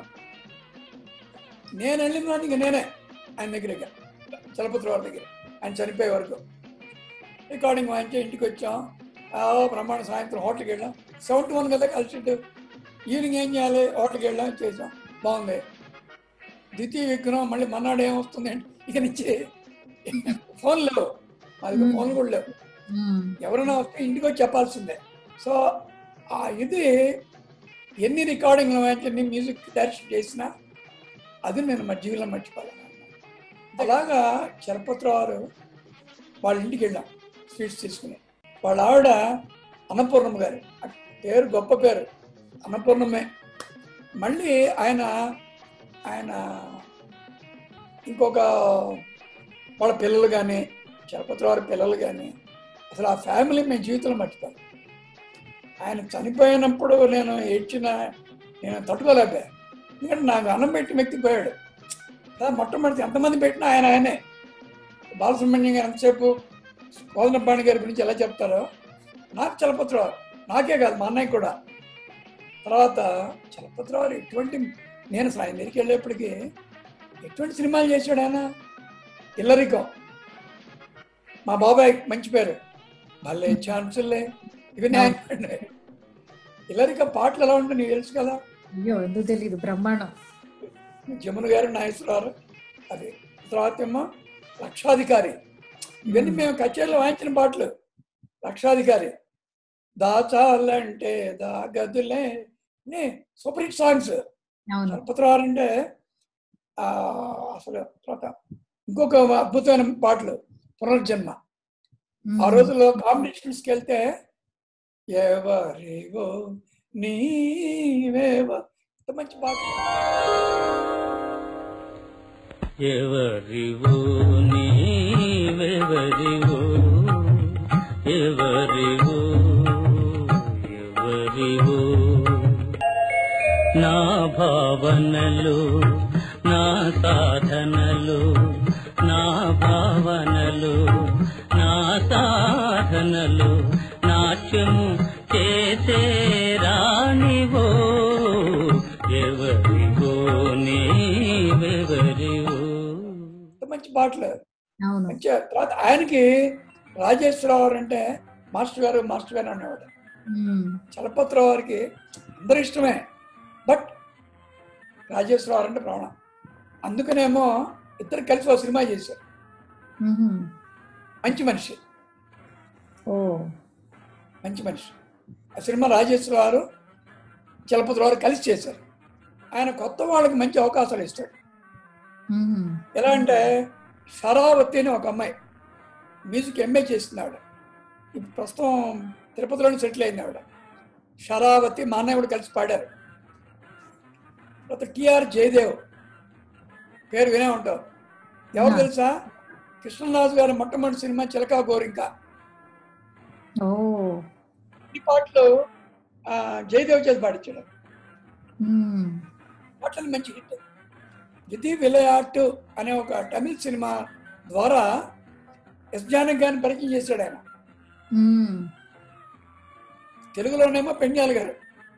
నేను వెళ్ళిన వాటికి నేనే ఆయన దగ్గర, చలపతి వారి దగ్గర, ఆయన చనిపోయే వరకు రికార్డింగ్ వాయించి ఇంటికి వచ్చాం. బ్రహ్మాండ సాయంత్రం హోటల్కి వెళ్ళాం. సెవెంటీ వన్ కదా కలిసి, ఈవినింగ్ ఏం చేయాలి, హోటల్కి వెళ్ళాం, చేసాం, బాగుంది. ద్వితీయ విగ్రహం మళ్ళీ మన్నాడు ఏమొస్తుంది అంటే ఇక నుంచి ఫోన్ లేవు, అది ఫోన్ కూడా లేవు, ఎవరైనా వస్తే ఇంటికి వచ్చి చెప్పాల్సిందే. సో ఆ ఇది ఎన్ని రికార్డింగ్లు ఎన్ని మ్యూజిక్ డైరెక్షన్ చేసినా అది నేను మా జీవితంలో మర్చిపోలేను. అలాగా చలపతిరావు వాళ్ళ ఇంటికి వెళ్ళాం స్వీట్స్ తీసుకుని. వాళ్ళ ఆవిడ అన్నపూర్ణమ్మ గారు, పేరు గొప్ప పేరు, అన్నపూర్ణమ్మే. మళ్ళీ ఆయన ఆయన ఇంకొక వాళ్ళ పిల్లలు కానీ, చలపతిరావు పిల్లలు కానీ, అసలు ఆ ఫ్యామిలీ మేము జీవితంలో మర్చిపోయాం. ఆయన చనిపోయినప్పుడు నేను ఏడ్చిన, నేను తట్టుకోలేకపోయా. ఎందుకంటే నాకు అన్నం పెట్టి మెక్కిపోయాడు. మొట్టమొదటి ఎంతమంది పెట్టినా ఆయన ఆయనే. బాలసుబ్రహ్మణ్యం గారు ఎంతసేపు కోదండపాణి గారి గురించి ఎలా చెప్తారో, నాకు చలపతిరావు, నాకే కాదు మా అన్నయ్య కూడా. తర్వాత చలపతిరావు ఎటువంటి, నేను ఆయన దగ్గరికి వెళ్ళేప్పటికీ ఎటువంటి సినిమాలు చేశాడు ఆయన. ఇల్లరికం, మా బాబాయ్ మంచి పేరు, భలే ఛాన్సులే, ఇవన్నీ ఆయన. ఇల్లరికం పాటలు ఎలా ఉంటాయి నీకు తెలుసు కదా. అయ్యో ఎందుకు తెలీదు, బ్రహ్మాండం. జమున గారు, నాగేశ్వరరావు, అది. తర్వాత ఏమో లక్షాధికారి, ఇవన్నీ మేము కచేరీలో వాయించిన పాటలు. లక్షాధికారి, దాచాలంటే దా గదులే, సూపర్ హిట్ సాంగ్స్. చలపతిరావు అంటే అసలు. తర్వాత ఇంకొక అద్భుతమైన పాటలు, పునర్జన్మ. ఆ రోజుల్లో కాంపిటీషన్స్కి వెళ్తే ఎవరేవో నీవేవో, ఇంత మంచి పాట. ఎవరివో నీవెవరివో ఎవరివో ఎవరివో నా భావనలు నా సాధనలు నా భావనలు నా సాధనలు నాట్యము చేసే రాణివో ఎవరివో నీవెవరివో. మంచి పాటలు అవును. మంచి. తర్వాత ఆయనకి రాజేశ్వరరావు అంటే మాస్టర్ గారు మాస్టర్ గారు అనేవాడు. చలపతిరావు గారికి అందరూ ఇష్టమే, బట్ రాజేశ్వరరావు అంటే ప్రాణం. అందుకనేమో ఇద్దరు కలిసి ఒక సినిమా చేశారు, మంచి మనిషి. ఓ మంచి మనిషి. ఆ సినిమా రాజేశ్వరరావు గారు చలపతిరావు గారు కలిసి చేశారు. ఆయన కొత్త వాళ్ళకి మంచి అవకాశాలు ఇస్తాడు. ఎలా అంటే శరావతి అని ఒక అమ్మాయి మ్యూజిక్ ఎంఏ చేస్తుంది ఆవిడ. ఇప్పుడు ప్రస్తుతం తిరుపతిలోనే సెటిల్ అయింది ఆవిడ. శరావతి మా అన్నయ్య కూడా కలిసి పాడారు. తర్వాత టిఆర్ జయదేవ్ పేరు వినే ఉంటావు. ఎవరు తెలుసా? కృష్ణరాజు గారి మొట్టమొదటి సినిమా చిలకా గోరింక. ఈ పాటలు జయదేవ్ చేసి పాడించాడు. పాటలు మంచి హిట్. విధి విలయాట్ అనే ఒక తమిళ్ సినిమా ద్వారా ఎస్ జానకి గారిని పరిచయం చేశాడు ఆయన. తెలుగులోనేమో పెంజాల్ గారు.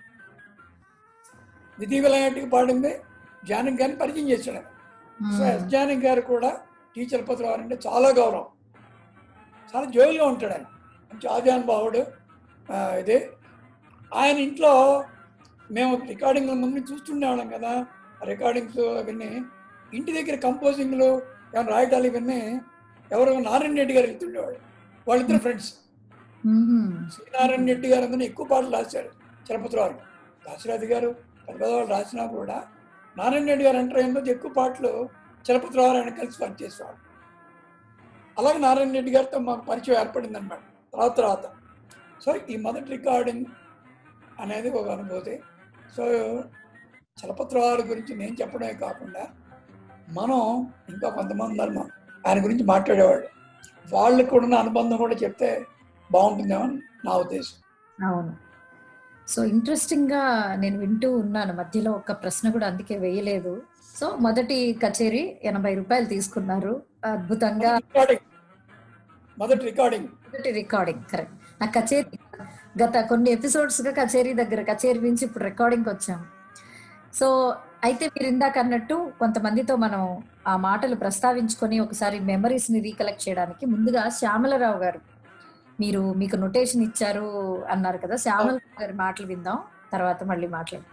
విధి విలయాట్కి పాడింది జానకి గారిని పరిచయం చేశాడు. సో ఎస్ జానకి గారు కూడా టీ చలపతిరావు అంటే చాలా గౌరవం, చాలా జోయిల్గా ఉంటాడు ఆయన. మంచి ఆజానుభావుడు. ఇది ఆయన ఇంట్లో మేము రికార్డింగ్ల ముందు చూస్తుండేవాళ్ళం కదా. రికార్డింగ్స్ అవన్నీ ఇంటి దగ్గర కంపోజింగ్లు ఏమైనా రాయటాలు ఇవన్నీ ఎవరు నారాయణ రెడ్డి గారు వెళ్తుండేవాడు. వాళ్ళిద్దరు ఫ్రెండ్స్. శ్రీనారాయణ రెడ్డి గారు అందరూ ఎక్కువ పాటలు రాశారు చలపతిరావు. దాశరథి గారు పెద్ద పెద్దవాళ్ళు రాసినా కూడా నారాయణ రెడ్డి గారు ఎంటర్ అయిన రోజు ఎక్కువ పాటలు చలపతిరావు ఆయన కలిసి వర్క్ చేసేవాడు. అలాగే నారాయణ రెడ్డి గారితో మాకు పరిచయం ఏర్పడింది అనమాట తర్వాత తర్వాత. సో ఈ మొదటి రికార్డింగ్ అనేది ఒక అనుభూతి. సో చలపతిరావు గురించి నేను చెప్పడమే కాకుండా మనం ఇంకా కొంతమంది ఉన్నారు ఆయన గురించి మాట్లాడేవాళ్ళు, వాళ్ళకు కూడా అనుబంధం కూడా చెప్తే బాగుంటుందేమో నా ఉద్దేశం. అవును. సో ఇంట్రెస్టింగ్ గా నేను వింటూ ఉన్నాను. మధ్యలో ఒక ప్రశ్న కూడా అందుకే వేయలేదు. సో మొదటి కచేరీ ఎనభై రూపాయలు తీసుకున్నారు. అద్భుతంగా మొదటి రికార్డింగ్ మొదటి రికార్డింగ్ కరెక్ట్. నా కచేరీ గత కొన్ని ఎపిసోడ్స్ గా కచేరీ దగ్గర కచేరీ నుంచి ఇప్పుడు రికార్డింగ్ వచ్చాము. సో అయితే మీరు ఇందాక అన్నట్టు కొంతమందితో మనం ఆ మాటలు ప్రస్తావించుకొని ఒకసారి మెమరీస్ ని రీకలెక్ట్ చేయడానికి ముందుగా శ్యామలరావు గారు మీరు మీకు నొటేషన్ ఇచ్చారు అన్నారు కదా, శ్యామలరావు గారి మాటలు విందాం, తర్వాత మళ్ళీ మాట్లాడదాం.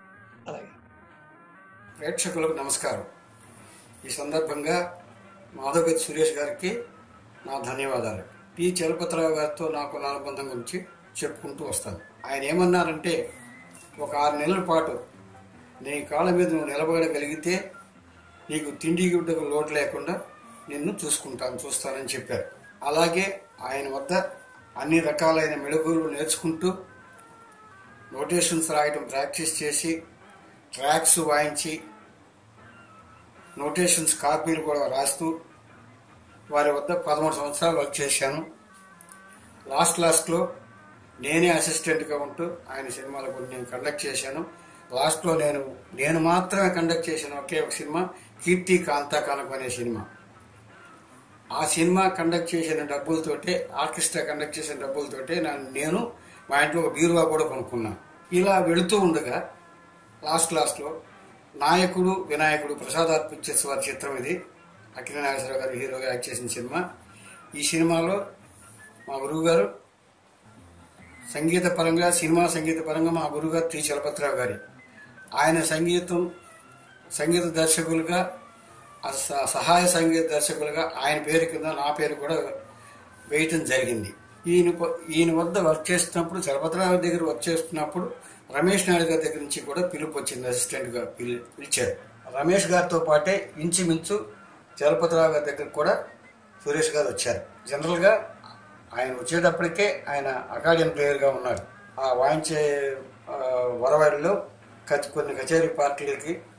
ప్రేక్షకులకు నమస్కారం. ఈ సందర్భంగా మాధవగతి సురేష్ గారికి నా ధన్యవాదాలు. పి చలపతిరావు గారితో నాకు నా అనుబంధం గురించి చెప్పుకుంటూ వస్తాను. ఆయన ఏమన్నారంటే, ఒక ఆరు నెలల పాటు నీ కాళ్ళ మీద నువ్వు నిలబడగలిగితే నీకు తిండి గుడ్డకు లోటు లేకుండా నిన్ను చూసుకుంటాను చూస్తానని చెప్పారు. అలాగే ఆయన వద్ద అన్ని రకాలైన మెళకువలు నేర్చుకుంటూ నోటేషన్స్ రాయటం ప్రాక్టీస్ చేసి ట్రాక్స్ వాయించి నోటేషన్స్ కాపీలు కూడా రాస్తూ వారి వద్ద పదమూడు సంవత్సరాలు వర్క్ చేశాను. లాస్ట్ లాస్ట్లో నేనే అసిస్టెంట్గా ఉంటూ ఆయన సినిమాలు కొన్ని నేను కండక్ట్ చేశాను. లాస్ట్లో నేను నేను మాత్రమే కండక్ట్ చేసిన ఒకే ఒక సినిమా కీర్తి కాంతా కనక అనే సినిమా. ఆ సినిమా కండక్ట్ చేసిన డబ్బులతోటే, ఆర్కెస్ట్రా కండక్ట్ చేసిన డబ్బులతోటే నేను మా ఇంట్లో ఒక బీరువా కూడా కొనుక్కున్నాను. ఇలా వెళుతూ ఉండగా లాస్ట్ లాస్ట్లో నాయకుడు వినాయకుడు ప్రసాదార్ పిక్చర్స్ వారి చిత్రం ఇది. అఖిల నాగేశ్వరరావు గారు హీరోగా యాక్ట్ చేసిన సినిమా. ఈ సినిమాలో మా గురువు గారు సంగీత పరంగా సినిమా సంగీత పరంగా మా గురువుగారు టి చలపతిరావు గారి ఆయన సంగీతం సంగీత దర్శకులుగా సహాయ సంగీత దర్శకులుగా ఆయన పేరు కింద నా పేరు కూడా వేయటం జరిగింది. ఈయన ఈయన వద్ద వర్క్ చేస్తున్నప్పుడు చలపతిరావు దగ్గర వర్క్ చేస్తున్నప్పుడు రమేష్ నాయుడు గారి దగ్గర నుంచి కూడా పిలుపు వచ్చింది, అసిస్టెంట్గా పిలి పిలిచారు. రమేష్ గారితో పాటే ఇంచుమించు చలపతిరావు గారి దగ్గర కూడా సురేష్ గారు వచ్చారు. జనరల్గా ఆయన వచ్చేటప్పటికే ఆయన అకార్డియన్ ప్లేయర్గా ఉన్నాడు. ఆ వాయించే వరవాడిలో కొన్ని కచేరీ పార్టీలకి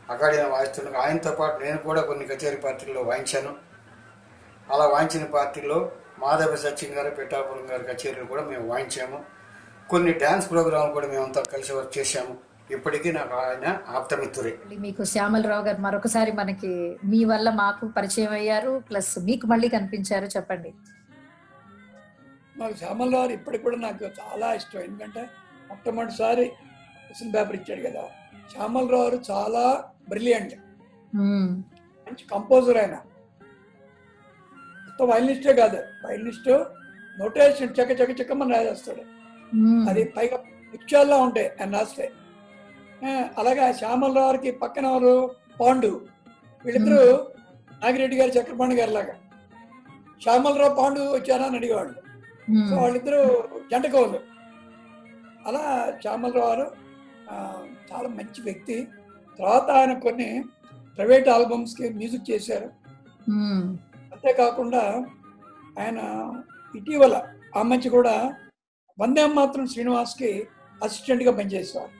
అకాడియా వాయిస్తుండగా ఆయనతో పాటు నేను కూడా కొన్ని కచేరీ పార్టీల్లో వాయించాను. అలా వాయించిన పార్టీలో మాధవ సచిన్ గారు, పిఠాపురం గారి కచేరీలు కూడా మేము వాయించాము. కొన్ని డ్యాన్స్ ప్రోగ్రాంలు కూడా మేమంతా కలిసి వర్క్ చేశాము. ఇప్పటికీ నాకు ఆయన ఆప్తమిత్రుడే. మీకు శ్యామలరావు గారు మరొకసారి మనకి మీ వల్ల మాకు పరిచయం అయ్యారు, ప్లస్ మీకు మళ్ళీ కనిపించారు. చెప్పండి. నాకు శ్యామలరావు గారు ఇప్పటికి కూడా నాకు చాలా ఇష్టం. ఎందుకంటే మొట్టమొదటిసారి క్వశ్చన్ పేపర్ ఇచ్చాడు కదా. శ్యామలరావు గారు చాలా బ్రిలియంట్, మంచి కంపోజర్. ఆయన మొత్తం వైలినిస్టే కాదు, వైలినిస్ట్ నోటేషన్ చక్క చక్క చక్కమని రాసేస్తాడు. అది పైగా పిక్చర్లా ఉంటాయి ఆయన రాస్తే. అలాగే శ్యామలరావు గారికి పక్కన వారు పాండు, వీళ్ళిద్దరూ నాగిరెడ్డి గారు, చక్రపాణి గారి లాగా. శ్యామలరావు పాండు వచ్చారా అని అడిగేవాళ్ళు. సో వాళ్ళిద్దరూ జంట కవులు. అలా శ్యామలరావు గారు చాలా మంచి వ్యక్తి. తర్వాత ఆయన కొన్ని ప్రైవేట్ ఆల్బమ్స్కి మ్యూజిక్ చేశారు. అంతేకాకుండా ఆయన ఇటీవల ఆ మధ్య కూడా వందే మాత్రం శ్రీనివాస్కి అసిస్టెంట్గా పనిచేసేవారు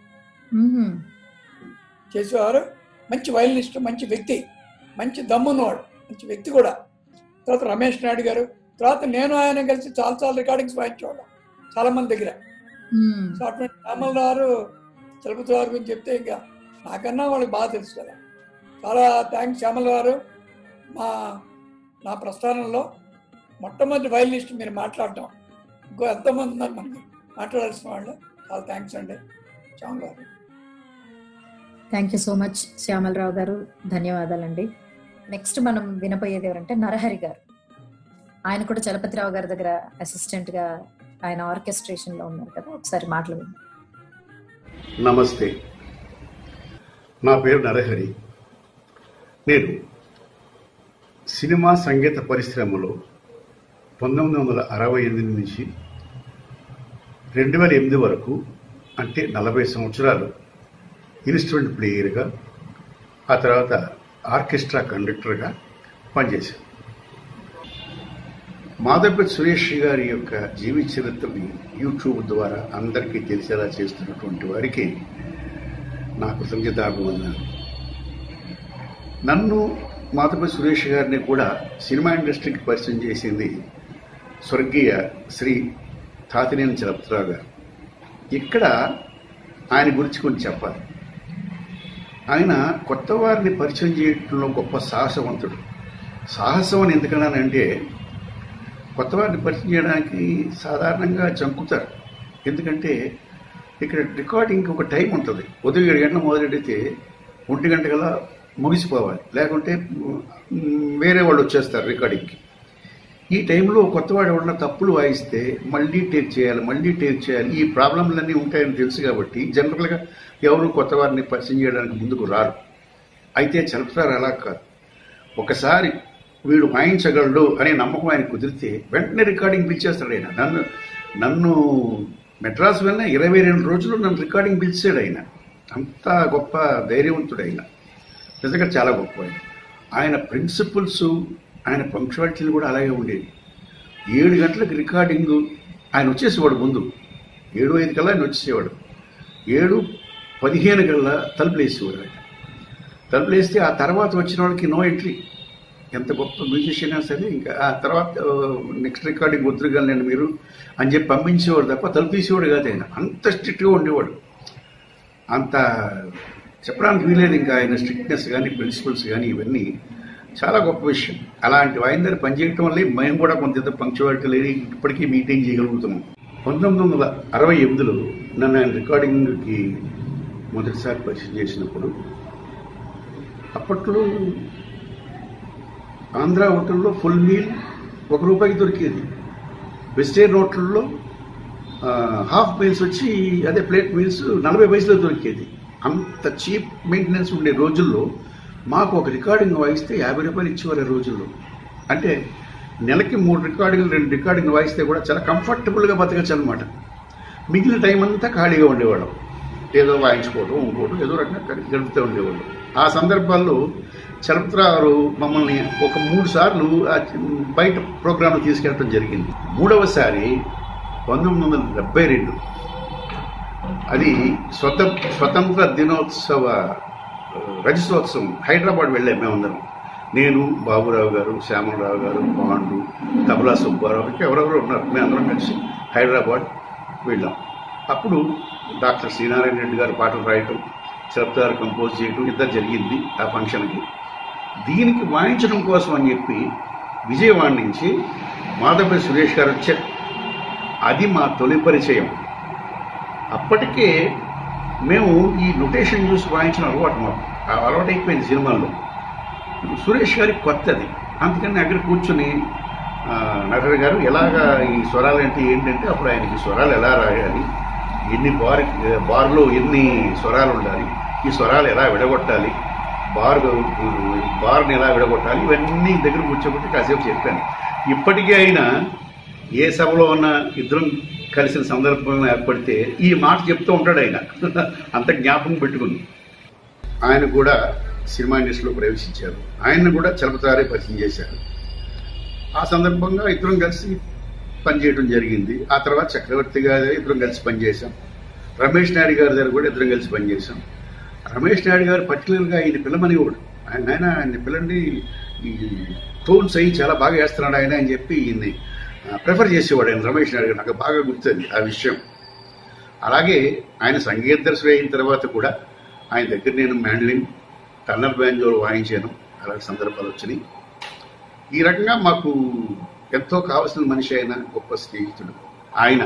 చేసేవారు మంచి వైలినిస్ట్, మంచి వ్యక్తి, మంచి దమ్మున్నవాడు, మంచి వ్యక్తి కూడా. తర్వాత రమేష్ నాయుడు గారు, తర్వాత నేను ఆయన కలిసి చాలా చాలా రికార్డింగ్స్ వాయించేవాళ్ళం చాలా మంది దగ్గర. సో అటువంటి శ్యామలరావు గారు, చలపతి గారి గురించి చెప్తే ఇంకా నాకన్నా వాళ్ళకి బాగా తెలుసు కదా. చాలా థ్యాంక్స్ శ్యామలరావు గారు. మా నా ప్రస్థానంలో మొట్టమొదటి వైలినిస్ట్ మీరు మాట్లాడటం. ఇంకో ఎంతోమంది ఉన్నారు మనకి మాట్లాడాల్సిన వాళ్ళు. చాలా థ్యాంక్స్ అండి శ్యామలరావు గారు. Thank you so much Shyamala Rao గారు, ధన్యవాదాలండి. నెక్స్ట్ మనం వినపోయేది ఎవరంటే నరహరి గారు. ఆయన కూడా చలపతిరావు గారి దగ్గర అసిస్టెంట్ గా ఆయన ఆర్కెస్ట్రేషన్ లో ఉన్నారు కదా, ఒకసారి మాట్లాడండి. నమస్తే, నా పేరు నరహరి. నేను సినిమా సంగీత పరిశ్రమలో పంతొమ్మిది వందల అరవై ఎనిమిది నుంచి రెండు వేల ఎనిమిది వరకు, అంటే నలభై సంవత్సరాలు ఇన్స్ట్రుమెంట్ ప్లేయర్గా, ఆ తర్వాత ఆర్కెస్ట్రా కండక్టర్గా పనిచేశాను. మాధవపతి సురేష్ గారి యొక్క జీవిత చరిత్రని యూట్యూబ్ ద్వారా అందరికీ తెలిసేలా చేస్తున్నటువంటి వారికి నాకు సంగీతాభివందనాలు. నన్ను మాధవపతి సురేష్ గారిని కూడా సినిమా ఇండస్ట్రీకి పరిచయం చేసింది స్వర్గీయ శ్రీ తాతినేని చలపతిరావు గారు. ఇక్కడ ఆయన గురించి కొంచెం చెప్పాలి. ఆయన కొత్త వారిని పరిచయం చేయడంలో గొప్ప సాహసవంతుడు. సాహసం అని ఎందుకన్నానంటే, కొత్త వారిని పరిచయం చేయడానికి సాధారణంగా చంకుతారు. ఎందుకంటే ఇక్కడ రికార్డింగ్కి ఒక టైం ఉంటుంది. ఉదయం ఏడు గంటల మొదలెడితే ఒంటి గంట కల్లా ముగిసిపోవాలి, లేకుంటే వేరే వాళ్ళు వచ్చేస్తారు రికార్డింగ్కి. ఈ టైంలో కొత్తవాడు ఎవరన్నా తప్పులు వాయిస్తే మళ్ళీ టేక్ చేయాలి, మళ్ళీ టేక్ చేయాలి. ఈ ప్రాబ్లంలన్నీ ఉంటాయని తెలుసు కాబట్టి జనరల్గా ఎవరు కొత్త వారిని పరిచయం చేయడానికి ముందుకు రారు. అయితే చలపతిరావు అలా కాదు. ఒకసారి వీడు వాయించగలడు అనే నమ్మకం ఆయన కుదిరితే వెంటనే రికార్డింగ్ పిలిచేస్తాడు ఆయన. నన్ను నన్ను మెడ్రాస్ వెళ్ళిన ఇరవై రెండు రోజులు నన్ను రికార్డింగ్ పిలిచాడు ఆయన. అంత గొప్ప ధైర్యవంతుడు ఆయన. నిజంగా చాలా గొప్ప ఆయన. ఆయన ప్రిన్సిపల్స్, ఆయన పంక్చువాలిటీలు కూడా అలాగే ఉండేది. ఏడు గంటలకు రికార్డింగ్ ఆయన వచ్చేసేవాడు. ముందు ఏడు ఐదు కల్లా ఆయన వచ్చేసేవాడు. ఏడు పదిహేను కల్లా తలుపులు వేసేవాడు ఆయన. తలుపులు వేస్తే ఆ తర్వాత వచ్చిన వాళ్ళకి నో ఎంట్రీ. ఎంత గొప్ప మ్యూజిషియన్ అయినా సరే ఇంకా ఆ తర్వాత నెక్స్ట్ రికార్డింగ్ వద్దురుగలండి మీరు అని చెప్పి పంపించేవాడు తప్ప తలుపు తీసేవాడు కాదు ఆయన. అంత స్ట్రిక్ట్గా ఉండేవాడు. అంత చెప్పడానికి వీలేదు. ఇంకా ఆయన స్ట్రిక్ట్నెస్ కానీ ప్రిన్సిపల్స్ కానీ ఇవన్నీ చాలా గొప్ప విషయం. అలాంటి ఆయన దగ్గర పనిచేయటం వల్లే మేము కూడా కొంత పంక్చువాలిటీ లేదు ఇప్పటికీ మెయింటైన్ చేయగలుగుతున్నాం. పంతొమ్మిది వందల అరవై ఎనిమిదిలో నన్ను ఆయన రికార్డింగ్కి మొదటిసారి పరిచయం చేసినప్పుడు, అప్పట్లో ఆంధ్ర హోటల్లో ఫుల్ మీల్ ఒక రూపాయికి దొరికేది. వెజిటేరియన్ హోటల్లో హాఫ్ మీల్స్ వచ్చి అదే ప్లేట్ మీల్స్ నలభై పైసలు దొరికేది. అంత చీప్ మెయింటెనెన్స్ ఉండే రోజుల్లో మాకు ఒక రికార్డింగ్ వాయిస్తే యాభై రూపాయలు ఇచ్చేవారు ఆ రోజుల్లో. అంటే నెలకి మూడు రికార్డింగ్లు రెండు రికార్డింగ్ వాయిస్తే కూడా చాలా కంఫర్టబుల్గా బతకచ్చు అనమాట. మిగిలిన టైం అంతా ఖాళీగా ఉండేవాళ్ళం, ఏదో వాయించుకోవడం ఇంకోవడం ఏదో రకంగా గడుపుతూ ఉండేవాళ్ళం. ఆ సందర్భాల్లో చలపతిరావు మమ్మల్ని ఒక మూడు సార్లు బయట ప్రోగ్రాంలు తీసుకెళ్ళడం జరిగింది. మూడవసారి పంతొమ్మిది వందల డెబ్బై రెండు అది స్వత స్వతంత్ర దినోత్సవ రజతోత్సవం హైదరాబాద్ వెళ్ళాం మేమందరం. నేను, బాబురావు గారు, శ్యామలరావు గారు, పాండు, తబలా సుబ్బారావు, ఇంకా ఎవరెవరు ఉన్నారు. మేమందరం కలిసి హైదరాబాద్ వెళ్ళాం. అప్పుడు డాక్టర్ శ్రీనారాయణ రెడ్డి గారు పాటలు రాయటం, శరత్ గారు కంపోజ్ చేయటం ఇంత జరిగింది ఆ ఫంక్షన్కి. దీనికి వాయించడం కోసం అని చెప్పి విజయవాడ నుంచి మాధవపల్లి సురేష్ గారు వచ్చారు. అది మా తొలి పరిచయం. అప్పటికే మేము ఈ నొటేషన్ చూసి వాయించిన అలవాటు మాకు అలవాటు అయిపోయింది సినిమాల్లో. సురేష్ గారికి కొత్తది, అందుకని అక్కడ కూర్చొని నగర్ గారు ఎలాగా ఈ స్వరాలు అంటే ఏంటంటే అప్పుడు ఆయనకి స్వరాలు ఎలా రాయాలి, ఎన్ని బార్ బార్లో ఎన్ని స్వరాలు ఉండాలి, ఈ స్వరాలు ఎలా విడగొట్టాలి, బార్ బార్ని ఎలా విడగొట్టాలి, ఇవన్నీ దగ్గర కూర్చోబెట్టి కాసేపు చెప్పాను. ఇప్పటికీ అయినా ఏ సభలో ఉన్న ఇద్దరం కలిసిన సందర్భంలో ఏర్పడితే ఈ మాట చెప్తూ ఉంటాడు ఆయన, అంత జ్ఞాపకం పెట్టుకుని. ఆయన కూడా సినిమా ఇండస్ట్రీలో ప్రవేశించారు. ఆయన్ని కూడా చలపతిరారే పరిచయం చేశారు. ఆ సందర్భంగా ఇద్దరం కలిసి పనిచేయడం జరిగింది. ఆ తర్వాత చక్రవర్తి గారి దగ్గర ఇద్దరం కలిసి పనిచేశాం. రమేష్ నాయుడు గారి దగ్గర కూడా ఇద్దరం కలిసి పనిచేశాం. రమేష్ నాయుడు గారు పర్టికులర్గా ఆయన పిల్లమనేవాడు. ఆయన ఆయన ఆయన పిల్లండి ఈ టోన్స్ అయ్యి చాలా బాగా వేస్తున్నాడు ఆయన అని చెప్పి ఈయన్ని ప్రిఫర్ చేసేవాడు ఆయన రమేష్ నాయుడు గారు. నాకు బాగా గుర్తుంది ఆ విషయం. అలాగే ఆయన సంగీత దర్శకుడు అయిన తర్వాత కూడా ఆయన దగ్గర నేను మ్యాండ్లిన్, టన్నర్ బ్యాంజోలు వాయించాను. అలాంటి సందర్భాలు వచ్చినాయి. ఈ రకంగా మాకు ఎంతో కావాల్సిన మనిషి అయిన గొప్ప స్నేహితుడు ఆయన.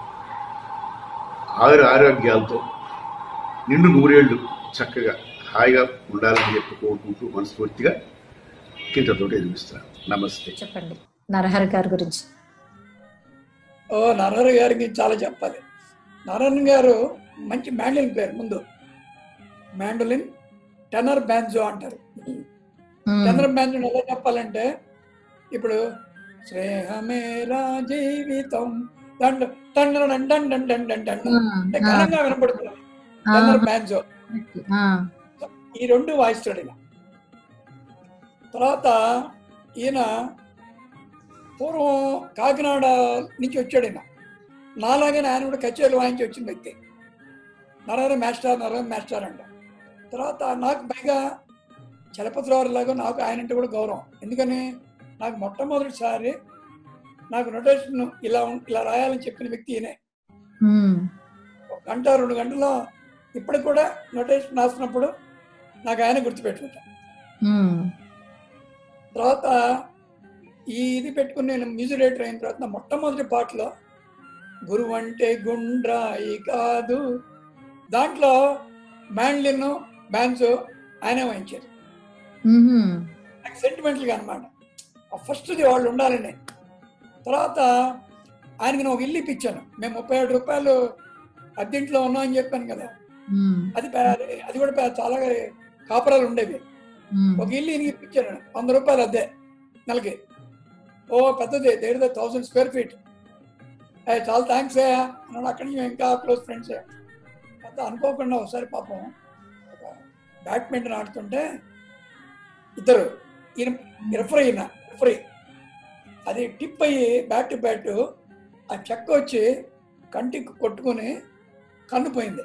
ఆరు ఆరోగ్యాలతో నిండు నూరేళ్లు చక్కగా హాయిగా ఉండాలని చెప్పి కోరుకుంటూ మనస్ఫూర్తిగా కింటతోటి ఎదిగిస్తున్నాను. నమస్తే. చెప్పండి నరహరి గారి గురించి. ఓ నరహరి గారికి చాలా చెప్పాలి. నరహరి గారు మంచి మ్యాండలిన్ ప్లేయర్. ముందు మ్యాండలిన్, టెనర్ బ్యాంజో అంటారు. టెనర్ బ్యాంజో ఎలా చెప్పాలంటే ఇప్పుడు స్నేహమేరా జీవితం దండ దండ దండ దండ దండ అంటే ఘనంగా వినపడుతుంది టెనర్ బ్యాంజో. ఈ రెండు వాయిస్తాడు ఈయన. తర్వాత ఈయన పూర్వం కాకినాడ నుంచి వచ్చాడు. ఈయన నాలాగానే ఆయన కూడా కచేరీలు వాయించి వచ్చిన వ్యక్తి. నరహరి మాస్టర్ నరహరి మాస్టర్ అంట. తర్వాత నాకు పైగా చలపతిరావు లాగా నాకు ఆయన అంటే కూడా గౌరవం. ఎందుకని నాకు మొట్టమొదటిసారి నాకు నొటేషన్ ఇలా ఇలా రాయాలని చెప్పిన వ్యక్తి ఈయనే. ఒక గంట రెండు గంటల్లో ఇప్పటికి కూడా నొటేషన్ రాసినప్పుడు నాకు ఆయన గుర్తుపెట్టుకుంటా. తర్వాత ఈ ఇది పెట్టుకుని నేను మ్యూజిక్ డైరెక్టర్ అయిన తర్వాత నా మొట్టమొదటి పాటలో గురువు అంటే గుండ్రాయి కాదు, దాంట్లో మ్యాండ్లిన్ బ్యాండ్స్ ఆయనే వాయించారు. నాకు సెంటిమెంటల్గా అనమాట. ఫస్ట్ది వాళ్ళు ఉండాలని. తర్వాత ఆయనకి నేను ఒక ఇల్లు ఇప్పించాను. మేము ముప్పై ఏడు రూపాయలు అద్దెంట్లో ఉన్నాం అని చెప్పాను కదా, అది అది కూడా చాలా కాపురాలు ఉండేవి. ఒక ఇల్లు ఈయనకి ఇప్పించాను, వంద రూపాయలు అద్దె నెలకి. ఓ పెద్దది, దగ్గర థౌసండ్ స్క్వేర్ ఫీట్. చాలా థ్యాంక్స్ అన్నాడు. అక్కడి నుంచి ఇంకా క్లోజ్ ఫ్రెండ్స్. అంత అనుకోకుండా ఒకసారి పాపం ఒక బ్యాడ్మింటన్ ఆడుతుంటే ఇద్దరు ఈయన రెఫరీ ఈయన రెఫరీ అది టిప్ అయ్యి బ్యాట్ టు బ్యాట్ ఆ చెక్క వచ్చి కంటికి కొట్టుకుని కన్ను పోయింది.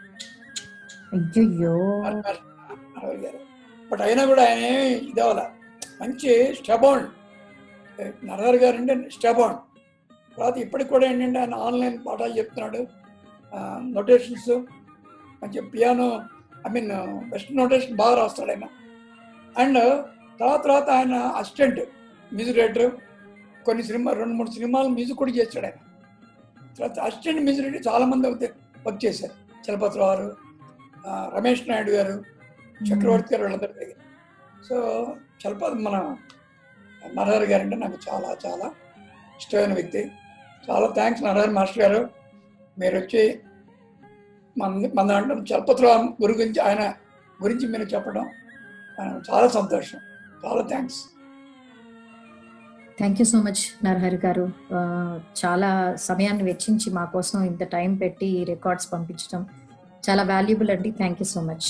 బట్ అయినా కూడా ఆయన ఏమి ఇదవల. మంచి స్టెబౌండ్ నరహరి గారు అంటే స్టెబౌండ్. తర్వాత ఇప్పటికి కూడా ఏంటంటే ఆయన ఆన్లైన్ పాఠాలు చెప్తున్నాడు. నోటేషన్స్ మంచి piano I mean western notation బాగా రాస్తాడు ఆయన. అండ్ తర్వాత తర్వాత ఆయన అసిస్టెంట్ మ్యూజిక్ డైరెక్టర్, కొన్ని సినిమా రెండు మూడు సినిమాలు మ్యూజిక్ కూడా చేస్తాడు ఆయన. తర్వాత అసిస్టెంట్ మ్యూజిక్ డైరెక్టర్ చాలామంది వర్క్ చేశారు. చలపతిరావు గారు, రమేష్ నాయుడు గారు, చక్రవర్తి గారు, వీళ్ళందరి దగ్గర. సో చలపతి మన నరహరి గారు అంటే నాకు చాలా చాలా ఇష్టమైన వ్యక్తి. చాలా థ్యాంక్స్ నరహరి మాస్టర్ గారు, మీరు వచ్చి మన మన దాంట్లో చలపతిరావు గురి గురించి ఆయన గురించి మీరు చెప్పడం చాలా సంతోషం. చాలా thanks. Thank you so much Narahari గారు. చాలా సమయాన్ని వెచ్చించి మా కోసం ఇంత టైం పెట్టి రికార్డ్స్ పంపించడం చాలా వాల్యుబుల్ అండి. Thank you so much.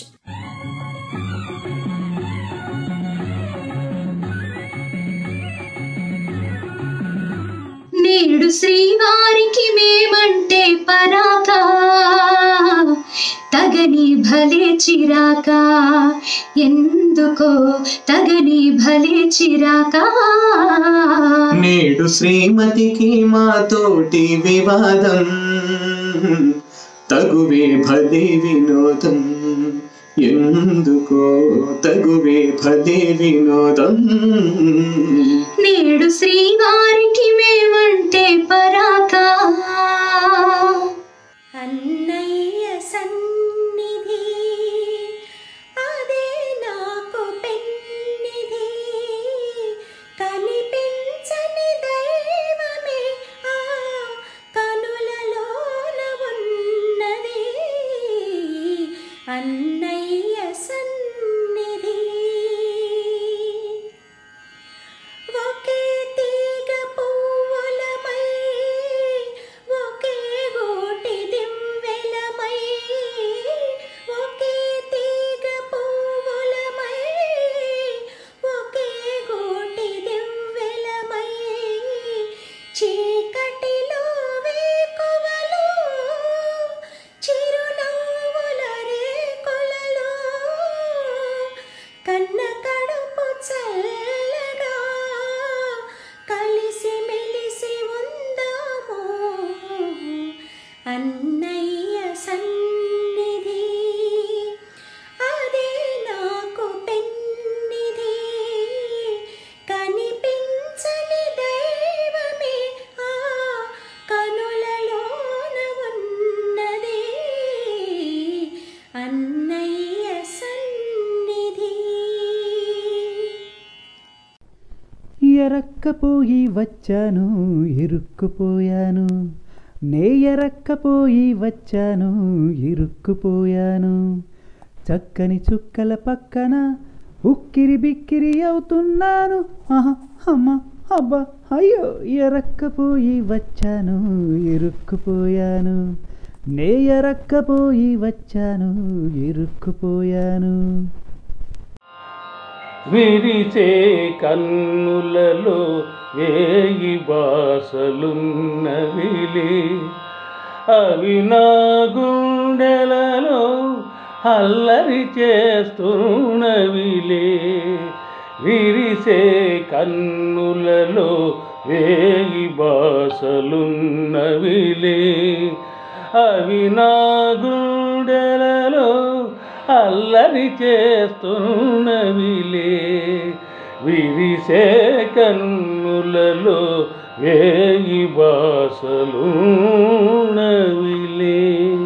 నేడు శ్రీవారికి మేమంటే పరాకా, తగని భలే చిరాకా, ఎందుకో తగని భలే చిరాకా. నేడు శ్రీమతికి మాతోటి వివాదం, తగువే భలే వినోదం. ఎందుకో తగువే భలే వినోదం. నేడు శ్రీవారికి మేమంటే పరాకా. అన్నయ్య సన్నిధి అదే నాకు పెన్నిధి, కనిపించని దైవమే ఆ కనులలోన ఉన్నది. అన్నయ్య సన్నిధి ఒకే తీగ పువ్వులమై, ఒకే గోటి దివ్వెలమై, ఒకే తీగ పువ్వులమై, ఒకే గోటి దివ్వెలమై, చీకటిలో వేకువలో చిరునవ్వుల రేకులలో కన్న కడుపు చల్లగా కలిసి మెలిసి ఉందాము. అన్నయ్య సన్నిధి అదే నాకు పెన్నిధి, కనిపించని దైవమే ఆ కనులలోన ఉన్నది. అన్నయ్య సన్నిధి. ఎరక్కపోయి వచ్చాను ఇరుక్కుపోయాను, నే ఎరక్కపోయి వచ్చాను ఇరుక్కుపోయాను. చక్కని చుక్కల పక్కన ఉక్కిరి బిక్కిరి అవుతున్నాను. ఆహా అమ్మ అబ్బా అయ్యో ఎరక్కపోయి వచ్చాను ఇరుక్కుపోయాను, నే ఎరక్కపోయి వచ్చాను ఇరుక్కుపోయాను. విరిసే కన్నులలో వేయి బాసలున్నవిలే, అవి నా గుండెలలో అల్లరి చేస్తున్నవిలే. విరిసే కన్నులలో వేయి బాసలున్నవిలే, అవి నా గుండెలలో అల్లరి చేస్తున్నవిలే. విరిసే కన్నులలో వేయి బాసలున్నవిలే.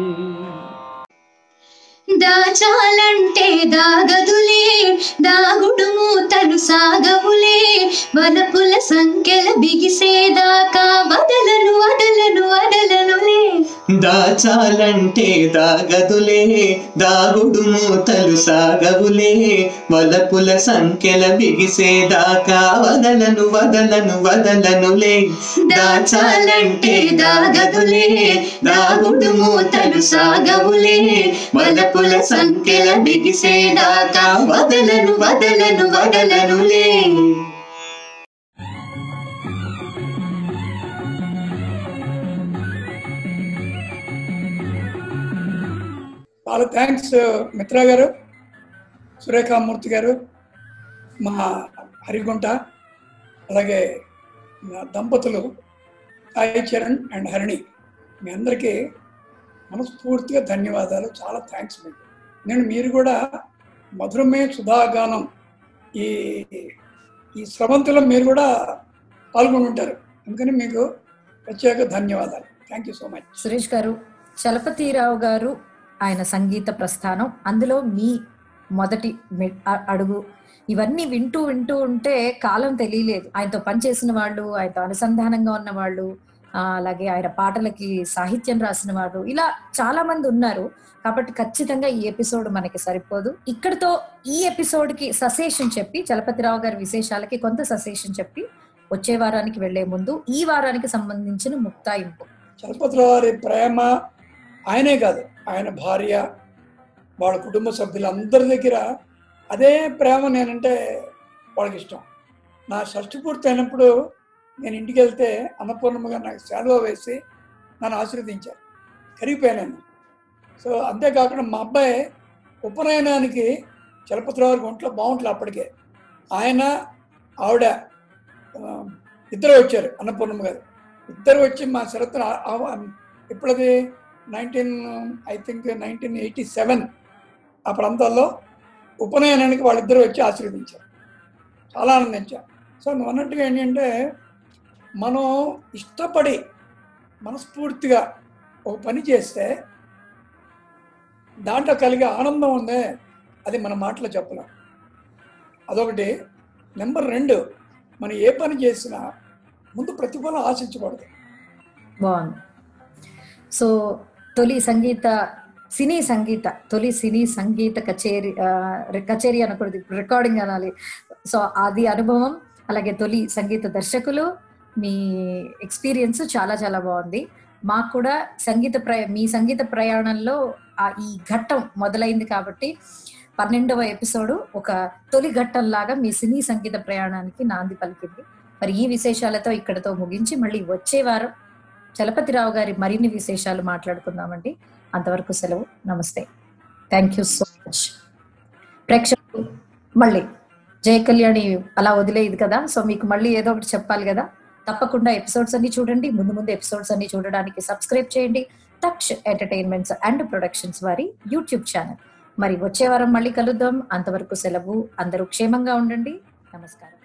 దాచాలంటే దాగదులే, దాగుడు మూతలు సాగవులే, వలపుల సంఖ్యల బిగిసేదాకా వదలను వదలను వదలనులే. దాచాలంటే దాగదులే, దాగుడు మూతలు సాగవులే, వలపుల సంఖ్యల బిగిసేదాకా వదలను వదలను వదలనులే. దాచాలంటే దాగదులే, దాగుడు మూతలు సాగవులే, వలపుల సంఖ్యల బిగిసేదాకా వదలను వదలను వదలనులే. చాలా థ్యాంక్స్ మిత్రా గారు, సురేఖామూర్తి గారు, మా హరిగుంట, అలాగే మా దంపతులు సాయి చరణ్ అండ్ హరిణి, మీ అందరికీ మనస్ఫూర్తిగా ధన్యవాదాలు. చాలా థ్యాంక్స్ మీకు. నేను మీరు కూడా మధురమే సుధాగానం ఈ ఈ స్రవంతిలో మీరు కూడా పాల్గొని ఉంటారు, అందుకని మీకు ప్రత్యేక ధన్యవాదాలు. Thank you so much. Suresh గారు, చలపతిరావు గారు ఆయన సంగీత ప్రస్థానం, అందులో మీ మొదటి అడుగు, ఇవన్నీ వింటూ వింటూ ఉంటే కాలం తెలియలేదు. ఆయనతో పనిచేసిన వాళ్ళు, ఆయనతో అనుసంధానంగా ఉన్న వాళ్ళు, అలాగే ఆయన పాటలకి సాహిత్యం రాసిన వారు, ఇలా చాలా మంది ఉన్నారు. కాబట్టి ఖచ్చితంగా ఈ ఎపిసోడ్ మనకి సరిపోదు. ఇక్కడతో ఈ ఎపిసోడ్ కి ససేషన్ చెప్పి, చలపతిరావు గారి విశేషాలకి కొంత ససేషన్ చెప్పి వచ్చే వారానికి వెళ్లే ముందు ఈ వారానికి సంబంధించిన ముక్తాయింపు. చలపతిరావు గారి ప్రేమ ఆయనే కాదు, ఆయన భార్య, వాళ్ళ కుటుంబ సభ్యులందరి దగ్గర అదే ప్రేమ నేనంటే వాళ్ళకి ఇష్టం. నా షష్ఠి పూర్తి అయినప్పుడు నేను ఇంటికి వెళ్తే అన్నపూర్ణమ్మగా నాకు శాలువా వేసి నన్ను ఆశీర్వదించారు, కరిగిపోయాను. సో అంతేకాకుండా మా అబ్బాయి ఉపనయనానికి చలపతిరావు గారికి ఒంట్లో బాగుంటుంది అప్పటికే. ఆయన ఆవిడ ఇద్దరు వచ్చారు, అన్నపూర్ణమ్మ గారు ఇద్దరు వచ్చి మా శరత్ ఇప్పుడది nineteen I think nineteen eighty seven ఆ ప్రాంతాల్లో ఉపనయనానికి వాళ్ళిద్దరూ వచ్చి ఆశీర్వదించారు. చాలా ఆనందించారు. సో నువ్వు అన్నట్టుగా ఏంటంటే మనం ఇష్టపడి మనస్ఫూర్తిగా ఒక పని చేస్తే దాంట్లో కలిగే ఆనందం ఉందే, అది మన మాటలో చెప్పలేం. అదొకటి. నెంబర్ రెండు, మనం ఏ పని చేసినా ముందు ప్రతిఫలం ఆశించకూడదు. బాగుంది. సో తొలి సంగీత సినీ సంగీత తొలి సినీ సంగీత కచేరీ కచేరీ అనకూడదు, రికార్డింగ్ అనాలి. సో అది అనుభవం, అలాగే తొలి సంగీత దర్శకులు, మీ ఎక్స్పీరియన్స్ చాలా చాలా బాగుంది. మాకు కూడా సంగీత ప్రయ మీ సంగీత ప్రయాణంలో ఈ ఘట్టం మొదలైంది కాబట్టి పన్నెండవ ఎపిసోడ్ ఒక తొలి ఘట్టం లాగా మీ సినీ సంగీత ప్రయాణానికి నాంది పలికింది. మరి ఈ విశేషాలతో ఇక్కడతో ముగించి మళ్ళీ వచ్చే వారం చలపతిరావు గారి మరిన్ని విశేషాలు మాట్లాడుకుందామండి. అంతవరకు సెలవు. నమస్తే. Thank you so much. ప్రేక్షకులు మళ్ళీ జయ కళ్యాణి అలా వదిలేదు కదా, సో మీకు మళ్ళీ ఏదో ఒకటి చెప్పాలి కదా. తప్పకుండా ఎపిసోడ్స్ అన్ని చూడండి. ముందు ముందు ఎపిసోడ్స్ అన్ని చూడడానికి సబ్స్క్రైబ్ చేయండి తక్ష ఎంటర్టైన్మెంట్స్ అండ్ ప్రొడక్షన్స్ వారి యూట్యూబ్ ఛానల్. మరి వచ్చే వారం మళ్ళీ కలుద్దాం. అంతవరకు సెలవు. అందరూ క్షేమంగా ఉండండి. నమస్కారం.